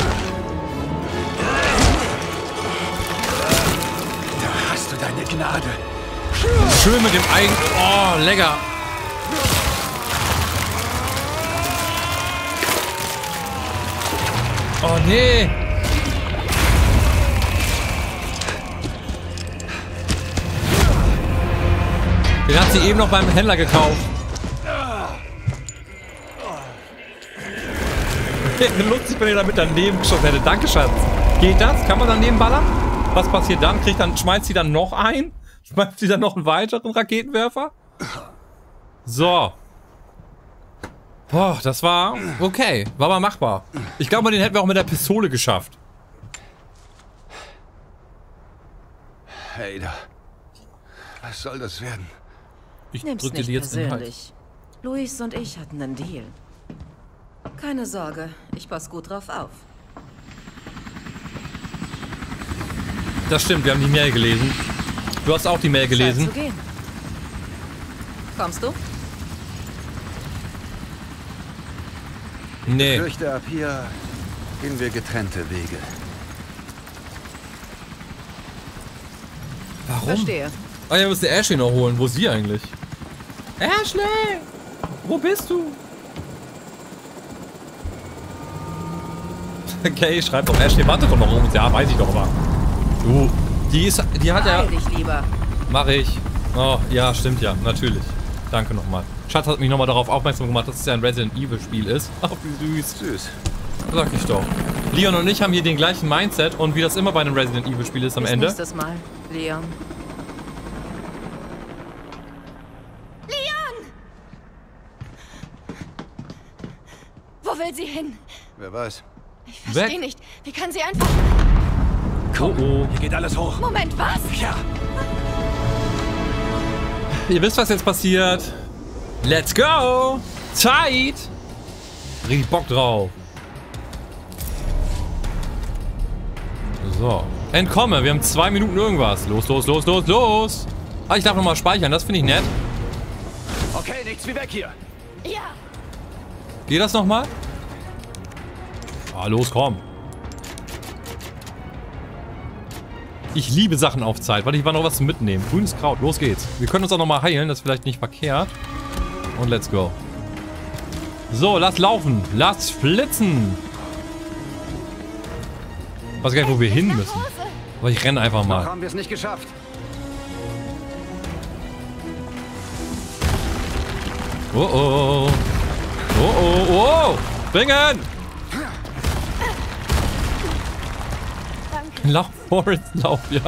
Da hast du deine Gnade.
Schön mit dem Eigen. Oh, lecker. Oh, nee. Den hat sie eben noch beim Händler gekauft. Lustig, wenn ihr damit daneben geschossen hätte. Danke, Schatz. Geht das? Kann man daneben ballern? Was passiert dann? Schmeißt sie dann noch ein? Schmeißt sie dann noch einen weiteren Raketenwerfer? So. Boah, das war okay. War aber machbar. Ich glaube, den hätten wir auch mit der Pistole geschafft.
Hey, da. Was soll das werden?
Ich
Nimm's
drücke
nicht
dir jetzt in den Hals.
persönlich. Luis und ich hatten einen Deal. Keine Sorge, ich pass gut drauf auf.
Das stimmt, wir haben die Mail gelesen. Du hast auch die Mail gelesen.
Zeit zu gehen. Kommst du?
Nee.
Ich fürchte, ab hier gehen wir getrennte Wege.
Warum?
Verstehe.
Ah, ihr müsst die Ashley noch holen. Wo ist sie eigentlich? Ashley! Wo bist du? Okay, schreibt doch Ashley, wartet doch noch um uns. Ja, weiß ich doch aber. Du, die hat ja...
Beeil dich lieber.
Mach ich. Oh, ja, stimmt ja, natürlich. Danke nochmal. Schatz hat mich nochmal darauf aufmerksam gemacht, dass es ja ein Resident Evil Spiel ist. Ach, wie süß.
Süß.
Sag ich doch. Leon und ich haben hier den gleichen Mindset und wie das immer bei einem Resident Evil Spiel ist am
Bis
Ende.
nächstes Mal, Leon.
Leon! Wo will sie hin?
Wer weiß.
Ich verstehe nicht. Wie kann sie einfach...
Oh, oh.
Hier geht alles hoch.
Moment, was?
Ja.
Ihr wisst, was jetzt passiert. Let's go! Zeit! Richtig Bock drauf. So. Entkomme. Wir haben 2 Minuten irgendwas. Los, los, los, los, los! Ah, ich darf nochmal speichern. Das finde ich nett.
Okay, nichts wie weg hier.
Ja.
Geht das nochmal? Ah, los, komm. Ich liebe Sachen auf Zeit. Warte, ich war noch was zum Mitnehmen. Grünes Kraut, los geht's. Wir können uns auch nochmal heilen, das ist vielleicht nicht verkehrt. Und let's go. So, lass laufen. Lass flitzen. Ich weiß gar nicht, wo wir hin müssen. Aber ich renne einfach mal.
Noch haben wir es nicht geschafft.
Oh oh. Oh oh oh. Springen! Lauf, Forrest, lauf, ja.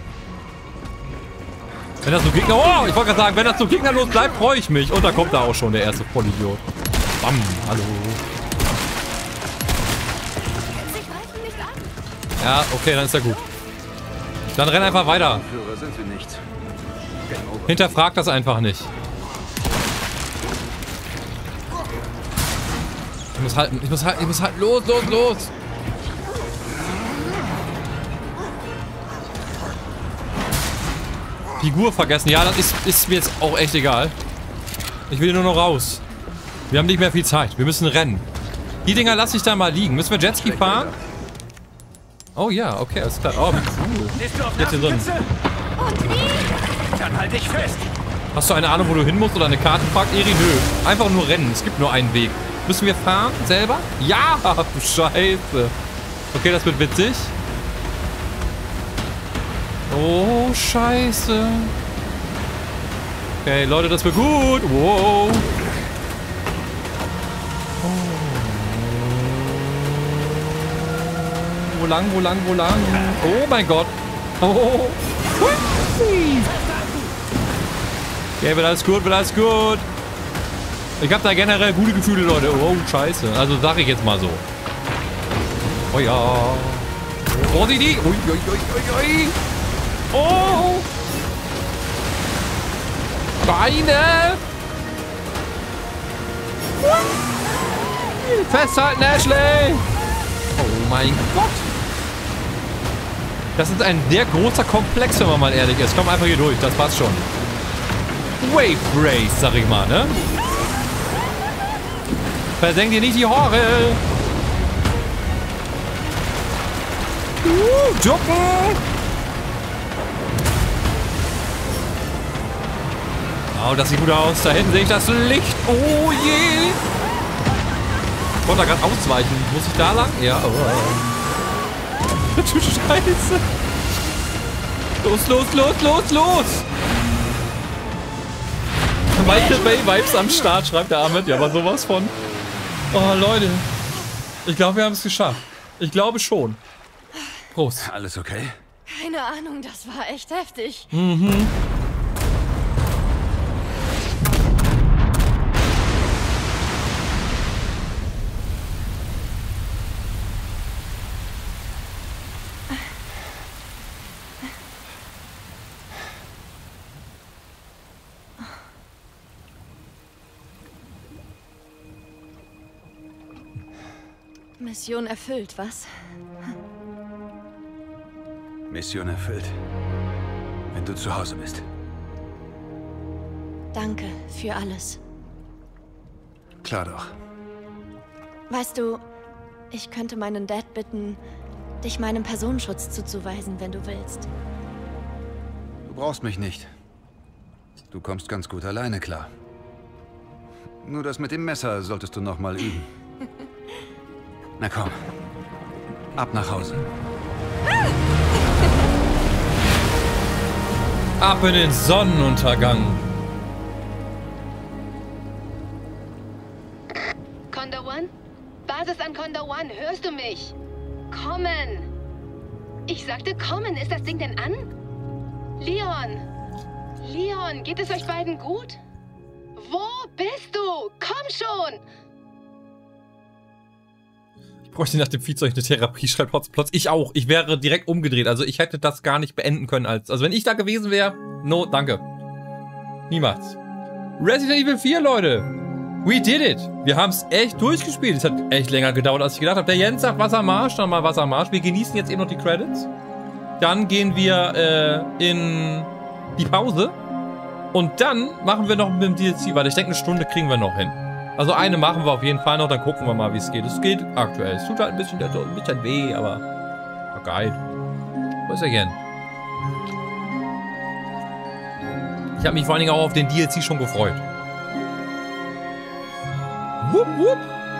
Wenn das so Gegner... Oh, ich wollte gerade sagen, wenn das so gegnerlos bleibt, freue ich mich. Und da kommt da auch schon der erste Vollidiot. Bam, hallo. Ja, okay, dann ist ja gut. Dann renn einfach weiter. Hinterfrag das einfach nicht. Ich muss halten, ich muss halten, ich muss halten. Los, los, los! Figur vergessen. Ja, das ist mir jetzt auch echt egal. Ich will nur noch raus. Wir haben nicht mehr viel Zeit. Wir müssen rennen. Die Dinger lasse ich da mal liegen. Müssen wir Jetski fahren? Oh ja, okay, alles klar. Oh, wie cool. Jetzt hier drin.
Dann halt dich fest.
Hast du eine Ahnung, wo du hin musst oder eine Karte fragt? Eri, nö. Einfach nur rennen. Es gibt nur einen Weg. Müssen wir fahren? Selber? Ja! Scheiße. Okay, das wird witzig. Oh, scheiße. Okay, Leute, das wird gut. Wow. Oh. Wo lang, wo lang, wo lang? Oh mein Gott. Oh. Okay, wird alles gut, wird alles gut. Ich habe da generell gute Gefühle, Leute. Oh, scheiße. Also sag ich jetzt mal so. Oh ja. Oh, die. Ui, ui, ui, ui. Oh! Beine! Festhalten, Ashley! Oh mein Gott! Das ist ein sehr großer Komplex, wenn man mal ehrlich ist. Komm einfach hier durch, das passt schon. Wave Race, sag ich mal, ne? Versenk dir nicht die Haare! Jucken! Oh, das sieht gut aus. Da hinten sehe ich das Licht. Oh je. Ich wollte da gerade ausweichen. Muss ich da lang? Ja. Oh. Du Scheiße. Los, los, los, los, los. Michael Bay Vibes am Start, schreibt der Ahmed. Ja, aber sowas von. Oh, Leute. Ich glaube, wir haben es geschafft. Ich glaube schon. Prost.
Alles okay?
Keine Ahnung, das war echt heftig.
Mhm.
Mission erfüllt, was?
Mission erfüllt. Wenn du zu Hause bist.
Danke für alles.
Klar doch.
Weißt du, ich könnte meinen Dad bitten, dich meinem Personenschutz zuzuweisen, wenn du willst.
Du brauchst mich nicht. Du kommst ganz gut alleine klar. Nur das mit dem Messer solltest du noch mal üben. Na komm. Ab nach Hause.
Ab in den Sonnenuntergang.
Condor One? Basis an Condor One, hörst du mich? Kommen! Ich sagte kommen, ist das Ding denn an? Leon! Leon, geht es euch beiden gut? Wo bist du? Komm schon!
Ich bräuchte nach dem Viehzeug eine Therapie, schreibt Hotsplots. Ich auch. Ich wäre direkt umgedreht. Also ich hätte das gar nicht beenden können. Also wenn ich da gewesen wäre, no, danke. Niemals. Resident Evil 4, Leute. We did it. Wir haben es echt durchgespielt. Es hat echt länger gedauert, als ich gedacht habe. Der Jens sagt Wassermarsch, dann mal Wassermarsch. Wir genießen jetzt eben noch die Credits. Dann gehen wir in die Pause. Und dann machen wir noch mit dem DLC, weil ich denke, eine Stunde kriegen wir noch hin. Also eine machen wir auf jeden Fall noch, dann gucken wir mal, wie es geht. Es geht aktuell. Es tut halt ein bisschen weh, aber war geil. Wo ist er denn? Ich habe mich vor allen Dingen auch auf den DLC schon gefreut. Wupp, wupp.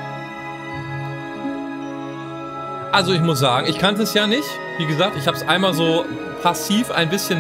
Also ich muss sagen, ich kannte es ja nicht. Wie gesagt, ich habe es einmal so passiv ein bisschen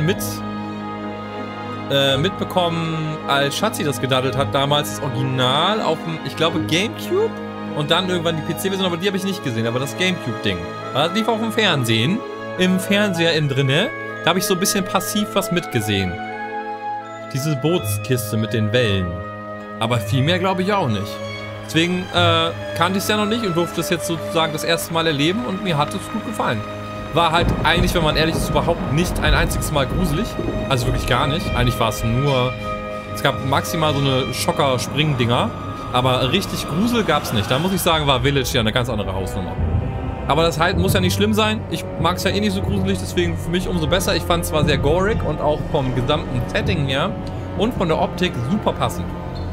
mitbekommen, als Schatzi das gedaddelt hat. Damals das Original auf dem, ich glaube, Gamecube. Und dann irgendwann die PC-Version, aber die habe ich nicht gesehen. Aber das Gamecube-Ding. Das lief auf dem Fernsehen. Im Fernseher innen drinne. Da habe ich so ein bisschen passiv was mitgesehen. Diese Bootskiste mit den Wellen. Aber viel mehr glaube ich auch nicht. Deswegen kannte ich es ja noch nicht und durfte es jetzt sozusagen das erste Mal erleben und mir hat es gut gefallen. War halt eigentlich, wenn man ehrlich ist, überhaupt nicht ein einziges Mal gruselig. Also wirklich gar nicht. Eigentlich war es nur... Es gab maximal so eine Schocker-Spring-Dinger. Aber richtig Grusel gab es nicht. Da muss ich sagen, war Village ja eine ganz andere Hausnummer. Aber das halt muss ja nicht schlimm sein. Ich mag es ja eh nicht so gruselig, deswegen für mich umso besser. Ich fand es zwar sehr gorig und auch vom gesamten Setting her und von der Optik super passend.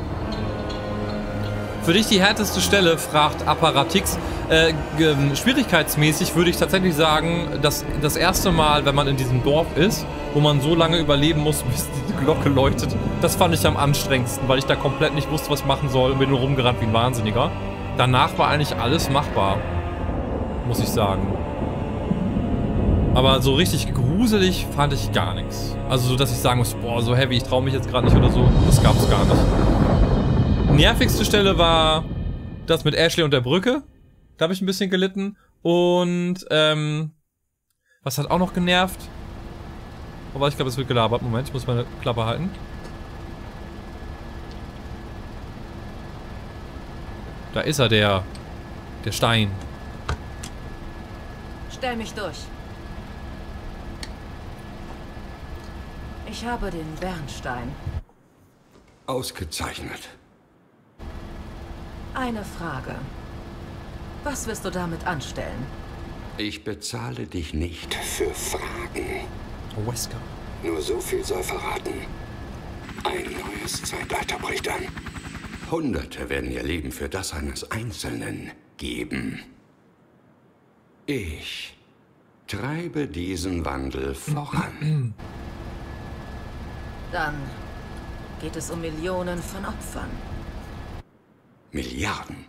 Für dich die härteste Stelle, fragt Apparatix. Schwierigkeitsmäßig würde ich tatsächlich sagen, dass das erste Mal, wenn man in diesem Dorf ist, wo man so lange überleben muss, bis diese Glocke läutet, das fand ich am anstrengendsten, weil ich da komplett nicht wusste, was ich machen soll und bin nur rumgerannt wie ein Wahnsinniger. Danach war eigentlich alles machbar, muss ich sagen. Aber so richtig gruselig fand ich gar nichts. Also so, dass ich sagen muss, boah, so heavy, ich traue mich jetzt gerade nicht oder so, das gab es gar nicht. Nervigste Stelle war das mit Ashley und der Brücke. Da habe ich ein bisschen gelitten. Und, was hat auch noch genervt? Aber ich glaube, es wird gelabert. Moment, ich muss meine Klappe halten. Da ist er, der Stein.
Stell mich durch. Ich habe den Bernstein.
Ausgezeichnet.
Eine Frage. Was wirst du damit anstellen?
Ich bezahle dich nicht für Fragen.
Wesker.
Nur so viel soll verraten. Ein neues Zeitalter bricht an. Hunderte werden ihr Leben für das eines Einzelnen geben. Ich treibe diesen Wandel voran.
Dann geht es um Millionen von Opfern.
Milliarden.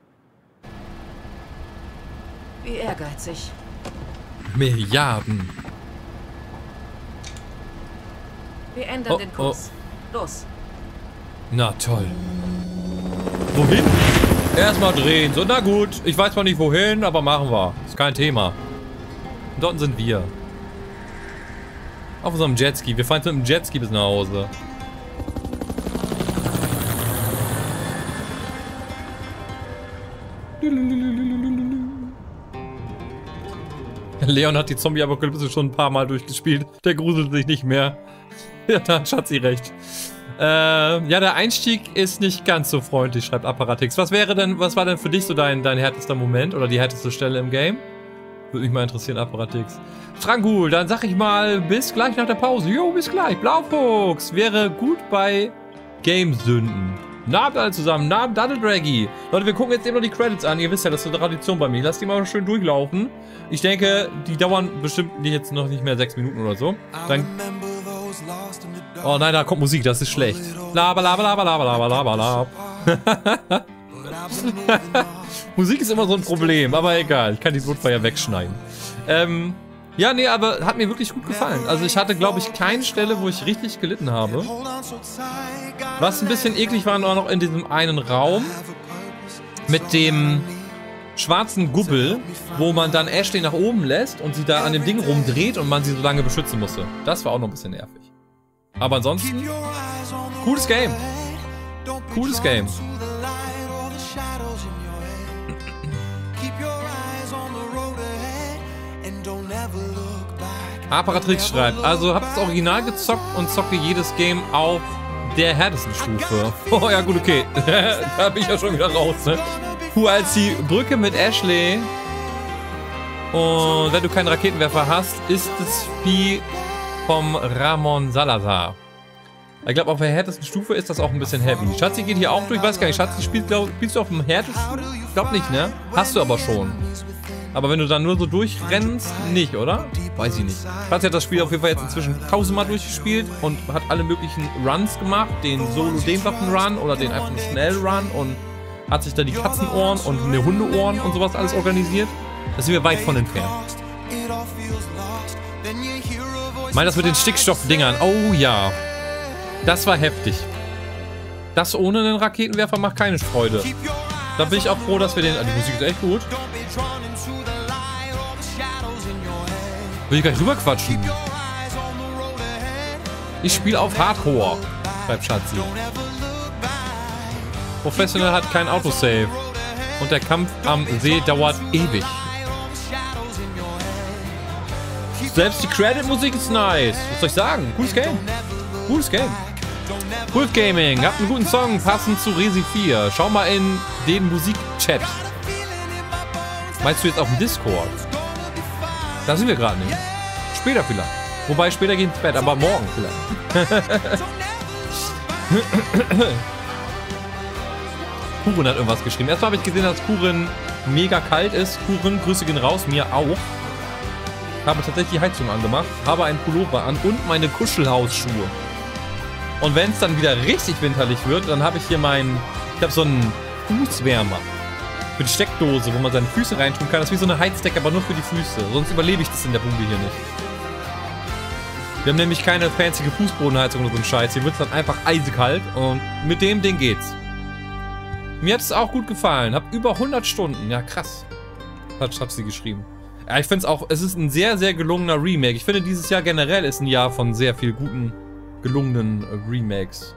Wie ehrgeizig.
Milliarden.
Wir ändern den Kurs. Los.
Na toll. Wohin? Erstmal drehen. So, na gut. Ich weiß zwar nicht wohin, aber machen wir. Ist kein Thema. Und dort sind wir. Auf unserem Jetski. Wir fahren jetzt mit dem Jetski bis nach Hause. Leon hat die Zombie-Apokalypse schon ein paar Mal durchgespielt. Der gruselt sich nicht mehr. Ja, da hat Schatzi recht. Ja, der Einstieg ist nicht ganz so freundlich, schreibt Apparatix. Was war denn für dich so dein härtester Moment oder die härteste Stelle im Game? Würde mich mal interessieren, Apparatix. Frangul, dann sag ich mal, bis gleich nach der Pause. Jo, bis gleich. Blaufuchs wäre gut bei Gamesünden. Na, alle zusammen. Na, Daddledraggy. Leute, wir gucken jetzt eben noch die Credits an. Ihr wisst ja, das ist eine Tradition bei mir. Lasst die mal schön durchlaufen. Ich denke, die dauern bestimmt jetzt noch nicht mehr 6 Minuten oder so. Dann... Oh nein, da kommt Musik, das ist schlecht. Laber, laber, laber, laber, laber, laber, laber. Musik ist immer so ein Problem, aber egal. Ich kann die Notfall ja wegschneiden. Ja, nee, aber hat mir wirklich gut gefallen. Also ich hatte, glaube ich, keine Stelle, wo ich richtig gelitten habe. Was ein bisschen eklig war, war noch in diesem einen Raum mit dem schwarzen Gubbel, wo man dann Ashley nach oben lässt und sie da an dem Ding rumdreht und man sie so lange beschützen musste. Das war auch noch ein bisschen nervig. Aber ansonsten, cooles Game. Cooles Game. Apparatrix schreibt, also hab das Original gezockt und zocke jedes Game auf der härtesten Stufe. Oh ja gut, okay. Da bin ich ja schon wieder raus, ne? Als die Brücke mit Ashley und wenn du keinen Raketenwerfer hast, ist es wie vom Ramon Salazar. Ich glaube, auf der härtesten Stufe ist das auch ein bisschen heavy. Schatzi geht hier auch durch. Ich weiß gar nicht, Schatzi spielst du auf dem härtesten? Ich glaube nicht, ne? Hast du aber schon. Aber wenn du dann nur so durchrennst, nicht, oder? Weiß ich nicht. Schatzi hat das Spiel auf jeden Fall jetzt inzwischen 1000-mal durchgespielt und hat alle möglichen Runs gemacht. Den Solo-Dehnwaffen-Run oder den einfach Schnell-Run und hat sich da die Katzenohren und eine Hundeohren und sowas alles organisiert. Da sind wir weit von entfernt. Ich meine, das mit den Stickstoffdingern. Oh ja. Das war heftig. Das ohne einen Raketenwerfer macht keine Freude. Da bin ich auch froh, dass wir den... Die Musik ist echt gut. Will ich gleich rüberquatschen. Ich spiele auf Hardcore, schreibt Schatzi. Professional hat kein Autosave. Und der Kampf am See dauert ewig. Selbst die Credit-Musik ist nice. Was soll ich sagen? Cooles Game. Cooles Game. Wolf Gaming, habt einen guten Song, passend zu Resi 4. Schau mal in den Musikchat. Meinst du jetzt auf dem Discord? Da sind wir gerade nicht. Später vielleicht. Wobei, später gehen ins Bett, aber morgen vielleicht. Kuren hat irgendwas geschrieben. Erstmal habe ich gesehen, dass Kuren mega kalt ist. Kuren, Grüße gehen raus, mir auch. Habe tatsächlich die Heizung angemacht, habe einen Pullover an und meine Kuschelhausschuhe. Und wenn es dann wieder richtig winterlich wird, dann habe ich hier ich habe so einen Fußwärmer für die Steckdose, wo man seine Füße reintun kann. Das ist wie so eine Heizdecke, aber nur für die Füße. Sonst überlebe ich das in der Bude hier nicht. Wir haben nämlich keine fancy Fußbodenheizung oder so einen Scheiß. Hier wird es dann einfach eisekalt und mit dem Ding geht's. Mir hat es auch gut gefallen. Hab über 100 Stunden. Ja, krass. Hat sie geschrieben. Ja, ich finde es auch, es ist ein sehr, sehr gelungener Remake. Ich finde, dieses Jahr generell ist ein Jahr von sehr viel guten, gelungenen Remakes.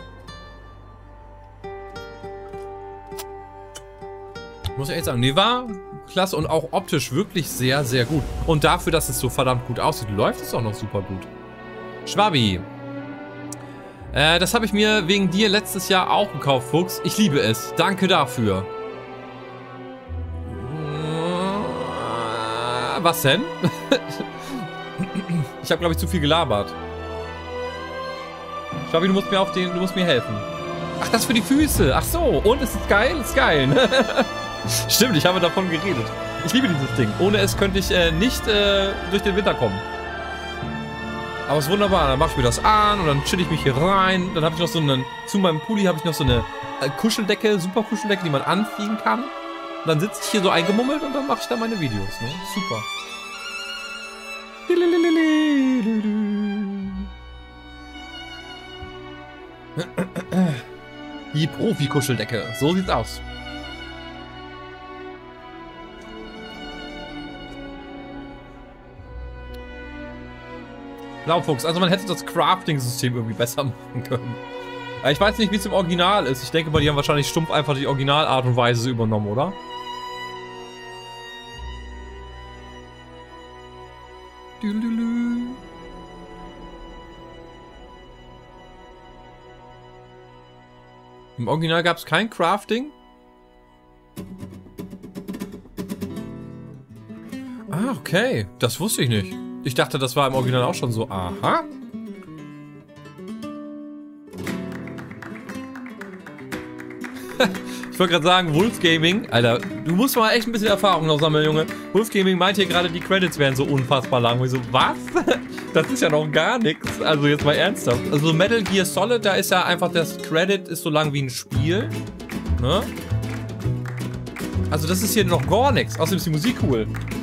Muss ich echt sagen, nee, war klasse und auch optisch wirklich sehr, sehr gut. Und dafür, dass es so verdammt gut aussieht, läuft es auch noch super gut. Schwabi. Das habe ich mir wegen dir letztes Jahr auch gekauft, Fuchs. Ich liebe es. Danke dafür. Was denn? Ich habe, glaube ich, zu viel gelabert. Schwabi, du musst mir helfen. Ach, das für die Füße. Ach so. Und ist es geil? Ist geil. Stimmt, ich habe davon geredet. Ich liebe dieses Ding. Ohne es könnte ich nicht durch den Winter kommen. Aber es ist wunderbar. Dann mache ich mir das an und dann chill ich mich hier rein. Dann habe ich noch so einen... Zu meinem Pulli habe ich noch so eine Kuscheldecke, super Kuscheldecke, die man anziehen kann. Und dann sitze ich hier so eingemummelt und dann mache ich da meine Videos. Ne? Super. Die Profi-Kuscheldecke. So sieht's aus. Blaufuchs, also man hätte das Crafting-System irgendwie besser machen können. Ich weiß nicht, wie es im Original ist. Ich denke mal, die haben wahrscheinlich stumpf einfach die Originalart und Weise übernommen, oder? Im Original gab es kein Crafting? Ah, okay. Das wusste ich nicht. Ich dachte, das war im Original auch schon so. Aha. Ich wollte gerade sagen, Wolf Gaming. Alter, du musst mal echt ein bisschen Erfahrung noch sammeln, Junge. Wolf Gaming meint hier gerade, die Credits wären so unfassbar lang. Und ich so, was? Das ist ja noch gar nichts. Also jetzt mal ernsthaft. Also Metal Gear Solid, da ist ja einfach, das Credit ist so lang wie ein Spiel. Ne? Also das ist hier noch gar nichts. Außerdem ist die Musik cool.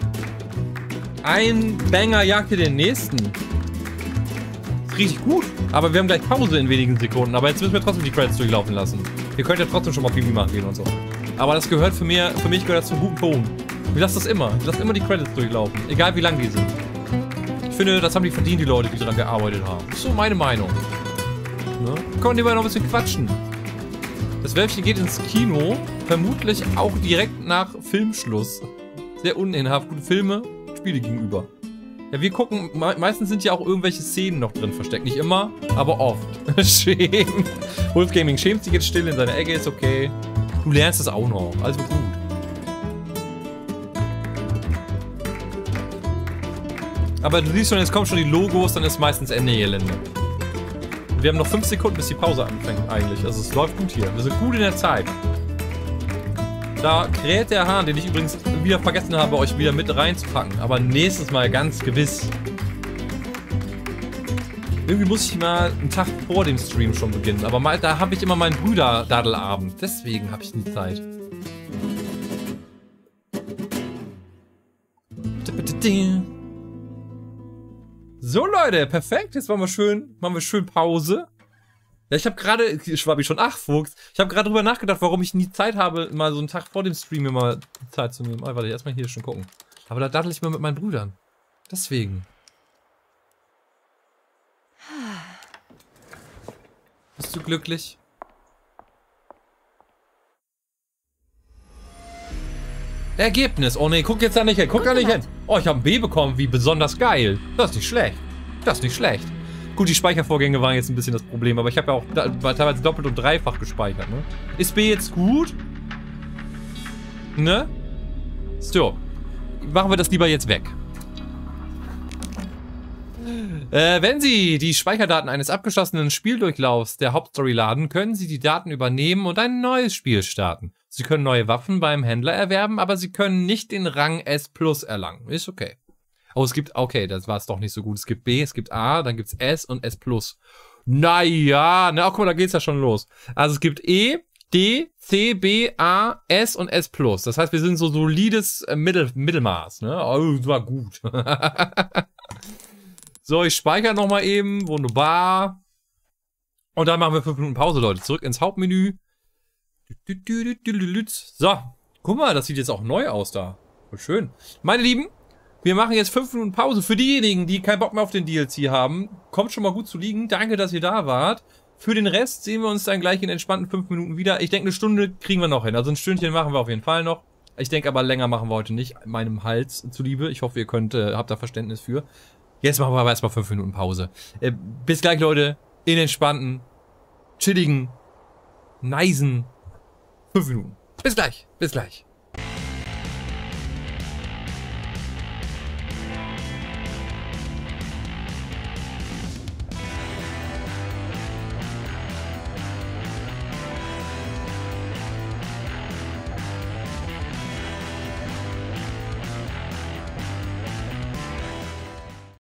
Ein Banger jagt hier den nächsten. Ist richtig gut. Aber wir haben gleich Pause in wenigen Sekunden. Aber jetzt müssen wir trotzdem die Credits durchlaufen lassen. Ihr könnt ja trotzdem schon mal Pipi machen gehen und so. Aber das gehört für mich gehört das zum guten Ton. Ich lasse das immer. Ich lasse immer die Credits durchlaufen. Egal wie lang die sind. Ich finde, das haben die verdient, die Leute, die daran gearbeitet haben. Das ist so meine Meinung. Ne? Können wir nebenbei noch ein bisschen quatschen. Das Wölfchen geht ins Kino. Vermutlich auch direkt nach Filmschluss. Sehr unehrenhaft. Gute Filme. Spiele gegenüber. Ja, wir gucken, meistens sind ja auch irgendwelche Szenen noch drin versteckt. Nicht immer, aber oft. Schämt. Wolf Gaming schämt sich jetzt still in seiner Ecke, ist okay. Du lernst es auch noch, also gut. Aber du siehst schon, jetzt kommen schon die Logos, dann ist meistens Ende Gelände. wir haben noch 5 Sekunden, bis die Pause anfängt eigentlich. Also es läuft gut hier. Wir sind gut in der Zeit. Da kräht der Hahn, den ich übrigens wieder vergessen habe, euch wieder mit reinzupacken. Aber nächstes Mal ganz gewiss. Irgendwie muss ich mal einen Tag vor dem Stream schon beginnen. Aber mal, da habe ich immer meinen Brüder-Daddelabend. Deswegen habe ich nie Zeit. So Leute, perfekt. Jetzt machen wir schön Pause. Ja, ich habe gerade, Schwabi schon, ach Fuchs, ich habe gerade drüber nachgedacht, warum ich nie Zeit habe, mal so einen Tag vor dem Stream mir mal die Zeit zu nehmen. Oh, warte, erstmal hier schon gucken. Aber da daddel ich mal mit meinen Brüdern. Deswegen. Bist du glücklich? Ergebnis. Oh nee, guck jetzt da nicht hin. Guck da nicht hin. Oh, ich habe ein B bekommen. Wie besonders geil. Das ist nicht schlecht. Das ist nicht schlecht. Gut, die Speichervorgänge waren jetzt ein bisschen das Problem, aber ich habe ja auch teilweise doppelt und dreifach gespeichert, ne? Ist B jetzt gut? Ne? So. Machen wir das lieber jetzt weg. Wenn Sie die Speicherdaten eines abgeschlossenen Spieldurchlaufs der Hauptstory laden, können Sie die Daten übernehmen und ein neues Spiel starten. Sie können neue Waffen beim Händler erwerben, aber Sie können nicht den Rang S+ erlangen. Ist okay. Oh, es gibt, okay, das war es doch nicht so gut. Es gibt B, es gibt A, dann gibt's S und S+. Naja, na, guck mal, da geht's ja schon los. Also es gibt E, D, C, B, A, S und S+. Das heißt, wir sind so solides Mittelmaß, ne? Oh, das war gut. So, ich speichere nochmal eben. Wunderbar. Und dann machen wir 5 Minuten Pause, Leute. Zurück ins Hauptmenü. So, guck mal, das sieht jetzt auch neu aus da. Voll schön. Meine Lieben, wir machen jetzt 5 Minuten Pause. Für diejenigen, die keinen Bock mehr auf den DLC haben, kommt schon mal gut zu liegen. Danke, dass ihr da wart. Für den Rest sehen wir uns dann gleich in entspannten 5 Minuten wieder. Ich denke, eine Stunde kriegen wir noch hin. Also ein Stündchen machen wir auf jeden Fall noch. Ich denke aber, länger machen wir heute nicht, meinem Hals zuliebe. Ich hoffe, ihr habt da Verständnis für. Jetzt machen wir aber erstmal 5 Minuten Pause. Bis gleich, Leute. In entspannten, chilligen, nicen 5 Minuten. Bis gleich. Bis gleich.